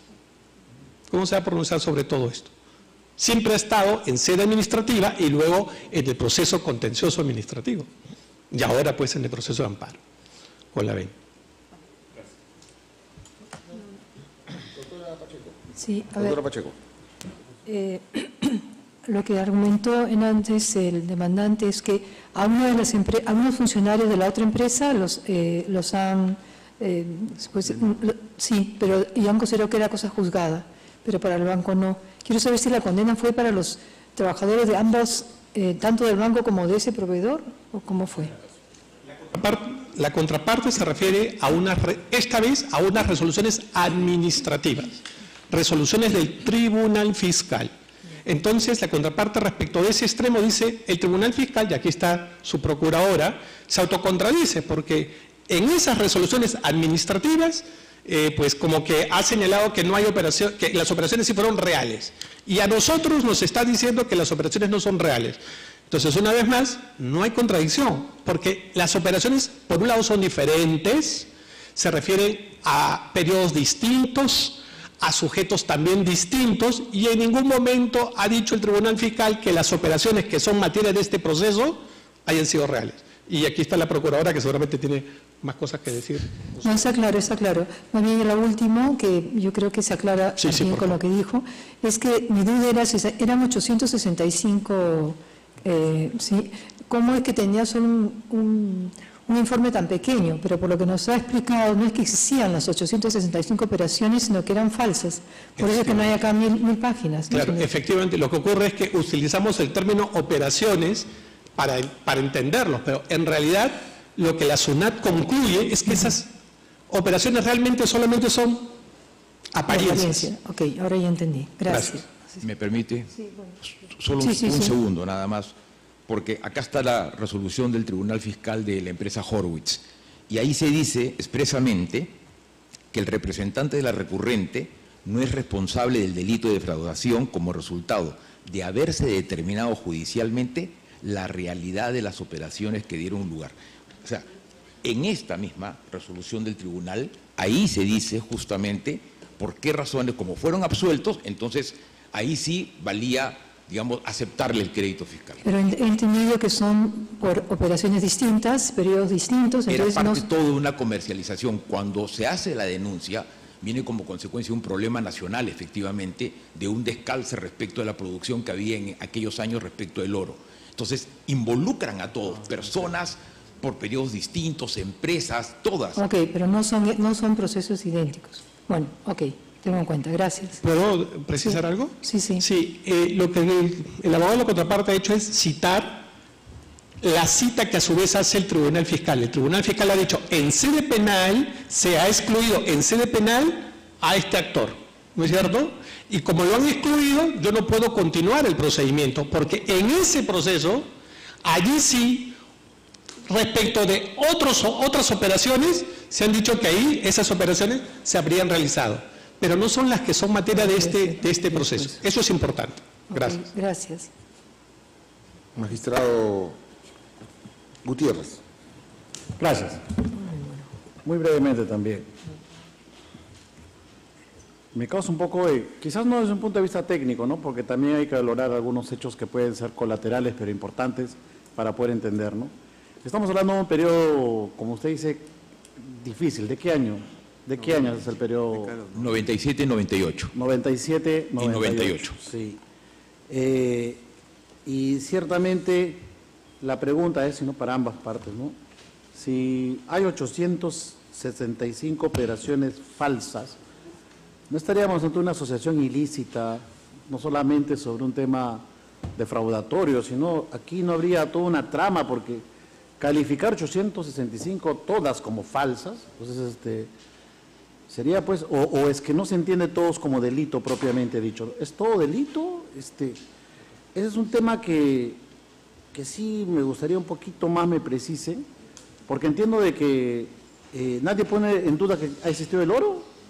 ¿Cómo se va a pronunciar sobre todo esto? Siempre ha estado en sede administrativa y luego en el proceso contencioso administrativo. Y ahora pues en el proceso de amparo. Con la ven. Sí, a Doctora ver, Pacheco. eh, lo que argumentó en antes el demandante es que a, uno de las empre- a unos funcionarios de la otra empresa los, eh, los han, eh, pues, lo- sí, pero y han considerado que era cosa juzgada, pero para el banco no. Quiero saber si la condena fue para los trabajadores de ambos, eh, tanto del banco como de ese proveedor, o cómo fue. La contraparte se refiere a una, esta vez a unas resoluciones administrativas, resoluciones del Tribunal Fiscal. Entonces, la contraparte respecto de ese extremo dice, el Tribunal Fiscal, y aquí está su procuradora, se autocontradice, porque en esas resoluciones administrativas, eh, pues como que ha señalado que no hay operación, que las operaciones sí fueron reales, y a nosotros nos está diciendo que las operaciones no son reales. Entonces, una vez más, no hay contradicción, porque las operaciones, por un lado, son diferentes, se refieren a periodos distintos, a sujetos también distintos, y en ningún momento ha dicho el Tribunal Fiscal que las operaciones que son materia de este proceso hayan sido reales. Y aquí está la Procuradora, que seguramente tiene más cosas que decir. No, está claro, está claro. Más bien, lo último, que yo creo que se aclara Sí, sí, también por con lo que dijo, es que mi duda era si eran ochocientos sesenta y cinco, eh, ¿sí? ¿Cómo es que tenía solo un, un, un informe tan pequeño? Pero por lo que nos ha explicado, no es que existían las ochocientas sesenta y cinco operaciones, sino que eran falsas. Por eso es que no hay acá mil, mil páginas. ¿no? Claro, efectivamente, lo que ocurre es que utilizamos el término operaciones para, para entenderlos, pero en realidad lo que la SUNAT concluye es que esas operaciones realmente solamente son apariencias. Apariencia. Ok, ahora ya entendí. Gracias. Gracias. ¿Me permite? Sí, bueno. Solo un, Sí, sí, un sí. segundo nada más, porque acá está la resolución del Tribunal Fiscal de la empresa Horwitz, y ahí se dice expresamente que el representante de la recurrente no es responsable del delito de defraudación como resultado de haberse determinado judicialmente la realidad de las operaciones que dieron lugar. O sea, en esta misma resolución del tribunal, ahí se dice justamente por qué razones, como fueron absueltos, entonces ahí sí valía, digamos, aceptarle el crédito fiscal. Pero he entendido que son por operaciones distintas, periodos distintos, Era entonces parte no... todo de una comercialización. Cuando se hace la denuncia, viene como consecuencia un problema nacional, efectivamente, de un descalce respecto de la producción que había en aquellos años respecto del oro. Entonces, involucran a todos, personas por periodos distintos, empresas, todas. Ok, pero no son, no son procesos idénticos. Bueno, ok, tengo en cuenta, gracias. ¿Puedo precisar Sí. algo? Sí, sí. Sí, eh, lo que el, el abogado de la contraparte ha hecho es citar la cita que a su vez hace el Tribunal Fiscal. El Tribunal Fiscal ha dicho, en sede penal se ha excluido en sede penal a este actor, ¿no es cierto? Y como lo han excluido, yo no puedo continuar el procedimiento, porque en ese proceso, allí sí, respecto de otros, otras operaciones, se han dicho que ahí esas operaciones se habrían realizado, pero no son las que son materia de este, de este proceso. Eso es importante. Gracias. Ok, gracias. Magistrado Gutiérrez. Gracias. Muy brevemente también. Me causa un poco de, quizás no desde un punto de vista técnico, ¿no? Porque también hay que valorar algunos hechos que pueden ser colaterales pero importantes para poder entender, ¿no? Estamos hablando de un periodo, como usted dice, difícil. ¿De qué año? ¿De qué año es el periodo? noventa y siete y noventa y ocho. noventa y siete, noventa y ocho. Y noventa y ocho. Sí. Eh, y ciertamente la pregunta es, sino para ambas partes, ¿no? Si hay ochocientas sesenta y cinco operaciones falsas, ¿no estaríamos ante una asociación ilícita, no solamente sobre un tema defraudatorio, sino aquí no habría toda una trama? Porque calificar ochocientas sesenta y cinco todas como falsas, entonces este, sería pues, o, o es que no se entiende todos como delito propiamente dicho. ¿Es todo delito? Este, ese es un tema que, que sí me gustaría un poquito más me precise, porque entiendo de que eh, nadie pone en duda que ha existido el oro,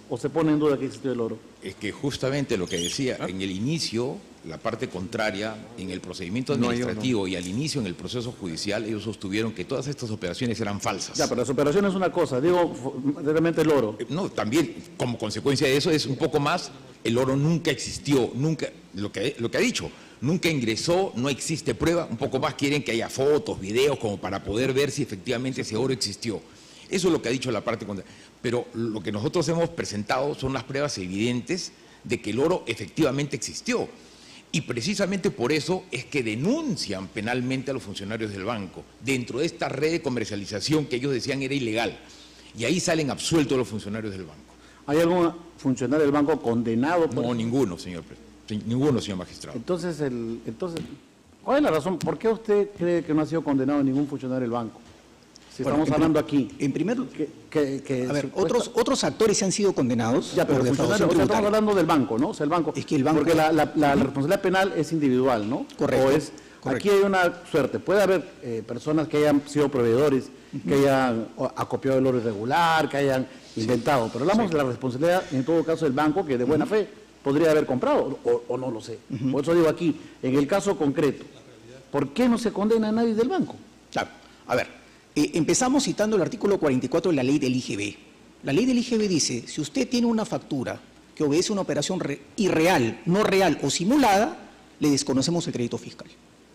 ¿O se pone en duda que existió el oro? Es que justamente lo que decía, en el inicio, la parte contraria, en el procedimiento administrativo no, no. y al inicio en el proceso judicial, ellos sostuvieron que todas estas operaciones eran falsas. Ya, pero las operaciones es una cosa, digo, realmente el oro. No, también, como consecuencia de eso, es un poco más, el oro nunca existió, nunca, lo que, lo que ha dicho, nunca ingresó, no existe prueba, un poco más quieren que haya fotos, videos, como para poder ver si efectivamente ese oro existió. Eso es lo que ha dicho la parte contraria. Pero lo que nosotros hemos presentado son las pruebas evidentes de que el oro efectivamente existió. Y precisamente por eso es que denuncian penalmente a los funcionarios del banco, dentro de esta red de comercialización que ellos decían era ilegal. Y ahí salen absueltos los funcionarios del banco. ¿Hay algún funcionario del banco condenado? Por no, ninguno, señor presidente. Ninguno, señor magistrado. Entonces, el, entonces, ¿cuál es la razón? ¿Por qué usted cree que no ha sido condenado ningún funcionario del banco? Si bueno, estamos hablando aquí. En primer lugar, que, que a ver, otros, otros actores han sido condenados. Ya, pero funcionarios, o sea, estamos hablando del banco, ¿no? O sea, el banco. Es que el banco. Porque la, la, la, la responsabilidad penal es individual, ¿no? Correcto. O es, correcto. Aquí hay una suerte. Puede haber eh, personas que hayan sido proveedores, uh-huh. que hayan acopiado el oro irregular, que hayan sí. inventado. Pero hablamos sí. de la responsabilidad, en todo caso, del banco, que de buena uh-huh. fe podría haber comprado, o, o no lo sé. Uh-huh. Por eso digo aquí, en el caso concreto, ¿por qué no se condena a nadie del banco? Claro. A ver. Eh, empezamos citando el artículo cuarenta y cuatro de la ley del I G B. La ley del I G B dice, si usted tiene una factura que obedece a una operación re- irreal, no real o simulada, le desconocemos el crédito fiscal.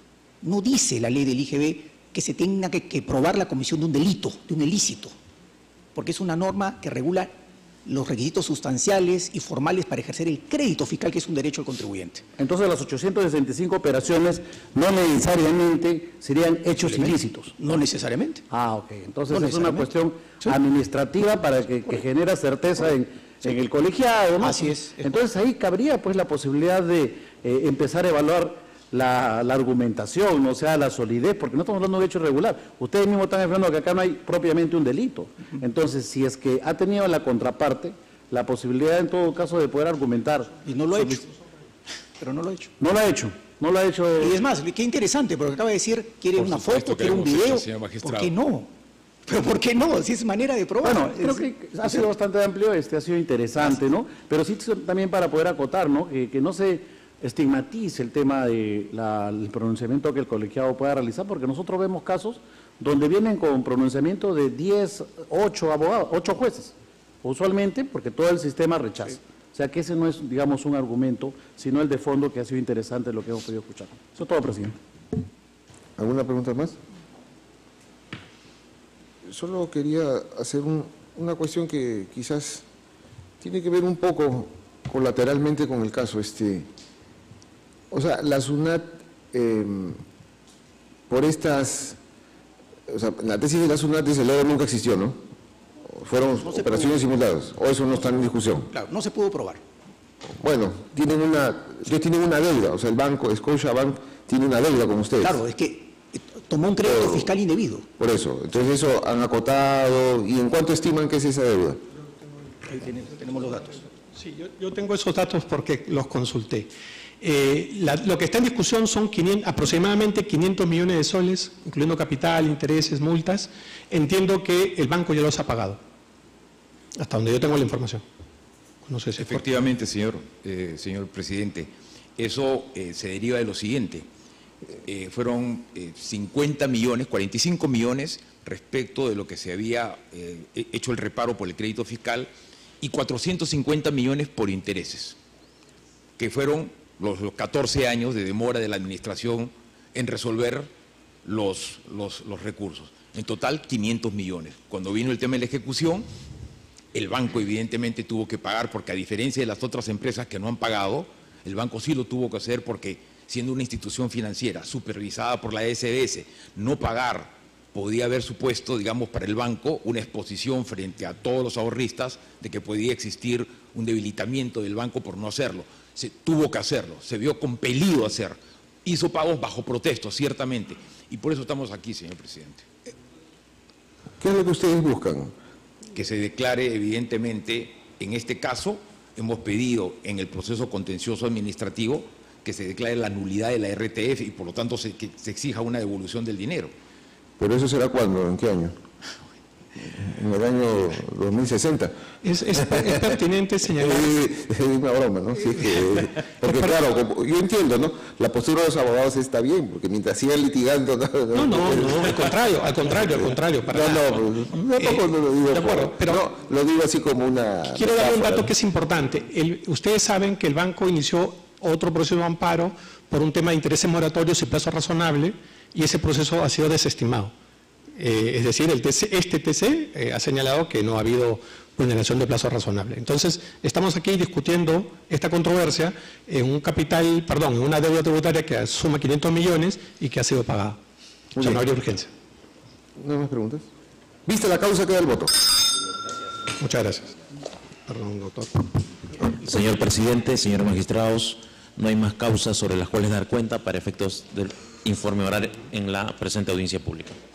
No dice la ley del I G B que se tenga que, que probar la comisión de un delito, de un ilícito, porque es una norma que regula los requisitos sustanciales y formales para ejercer el crédito fiscal, que es un derecho del contribuyente. Entonces, las ochocientas sesenta y cinco operaciones no necesariamente serían hechos ilícitos. No necesariamente. Ah, ok. Entonces, no es una cuestión sí. administrativa para que, que genera certeza en, sí. en el colegiado, ¿no? Así es. Entonces, ahí cabría pues la posibilidad de eh, empezar a evaluar La, la argumentación, o sea, la solidez, porque no estamos hablando de hecho irregular. Ustedes mismos están hablando que acá no hay propiamente un delito. Entonces, si es que ha tenido la contraparte, la posibilidad en todo caso de poder argumentar. Y no lo ha hecho. Pero no lo ha hecho. No lo ha hecho. No lo ha hecho. Y es más, qué interesante, porque acaba de decir, quiere Por una foto, quiere un video. ¿Por qué no? Pero ¿por qué no? Si es manera de probar. Bueno, creo que ha sido bastante amplio, este ha sido interesante, ¿no? Pero sí también para poder acotar, ¿no? Que, que no se estigmatice el tema del de pronunciamiento que el colegiado pueda realizar, porque nosotros vemos casos donde vienen con pronunciamiento de diez, ocho abogados, ocho jueces, usualmente porque todo el sistema rechaza. O sea que ese no es, digamos, un argumento, sino el de fondo, que ha sido interesante lo que hemos podido escuchar. Eso es todo, presidente. ¿Alguna pregunta más? Solo quería hacer un, una cuestión que quizás tiene que ver un poco colateralmente con el caso. Este, o sea, la SUNAT, eh, por estas, o sea, la tesis de la SUNAT dice el oro nunca existió, ¿no? Fueron no operaciones simuladas, o eso no está en discusión. Claro, no se pudo probar. Bueno, tienen una, ellos tienen una deuda, o sea, el banco, Scotiabank, tiene una deuda con ustedes. Claro, es que tomó un crédito Pero, fiscal indebido. Por eso, entonces eso han acotado, ¿y en cuánto estiman que es esa deuda? Ahí tenemos, tenemos los datos. Sí, yo, yo tengo esos datos porque los consulté. Eh, la, lo que está en discusión son quinientos, aproximadamente quinientos millones de soles, incluyendo capital, intereses, multas. Entiendo que el banco ya los ha pagado, hasta donde yo tengo la información. No sé si Efectivamente, señor, eh, señor presidente, eso eh, se deriva de lo siguiente. Eh, fueron eh, cincuenta millones, cuarenta y cinco millones respecto de lo que se había eh, hecho el reparo por el crédito fiscal y cuatrocientos cincuenta millones por intereses, que fueron los, los catorce años de demora de la administración en resolver los, los, los recursos. En total, quinientos millones. Cuando vino el tema de la ejecución, el banco evidentemente tuvo que pagar, porque a diferencia de las otras empresas que no han pagado, el banco sí lo tuvo que hacer porque, siendo una institución financiera supervisada por la S B S, no pagar podía haber supuesto, digamos, para el banco una exposición frente a todos los ahorristas de que podía existir un debilitamiento del banco por no hacerlo. Se tuvo que hacerlo, se vio compelido a hacer. Hizo pagos bajo protesto, ciertamente, y por eso estamos aquí, señor presidente. ¿Qué es lo que ustedes buscan? Que se declare, evidentemente, en este caso, hemos pedido en el proceso contencioso administrativo que se declare la nulidad de la R T F y por lo tanto se, que se exija una devolución del dinero. ¿Pero eso será cuándo? ¿En qué año? en el año dos mil sesenta. Es, es, es pertinente señalar... Es una broma, ¿no? Sí, que, porque claro, como, yo entiendo, ¿no? La postura de los abogados está bien, porque mientras sigan litigando... No, no, no, no, al contrario, al contrario, al contrario. Para no, nada. no, no, tampoco no lo digo. De acuerdo, por, pero... No, lo digo así como una... Quiero dar un dato ¿no? que es importante. El, ustedes saben que el banco inició otro proceso de amparo por un tema de intereses moratorios y plazo razonable, y ese proceso ha sido desestimado. Eh, es decir, el T C, este T C eh, ha señalado que no ha habido vulneración de plazo razonable. Entonces, estamos aquí discutiendo esta controversia en un capital, perdón, en una deuda tributaria que suma quinientos millones y que ha sido pagada. O sea, no habría urgencia. ¿No más preguntas? ¿Viste la causa? Queda el voto. Muchas gracias. Perdón, doctor. Señor presidente, señores magistrados, no hay más causas sobre las cuales dar cuenta para efectos del informe oral en la presente audiencia pública.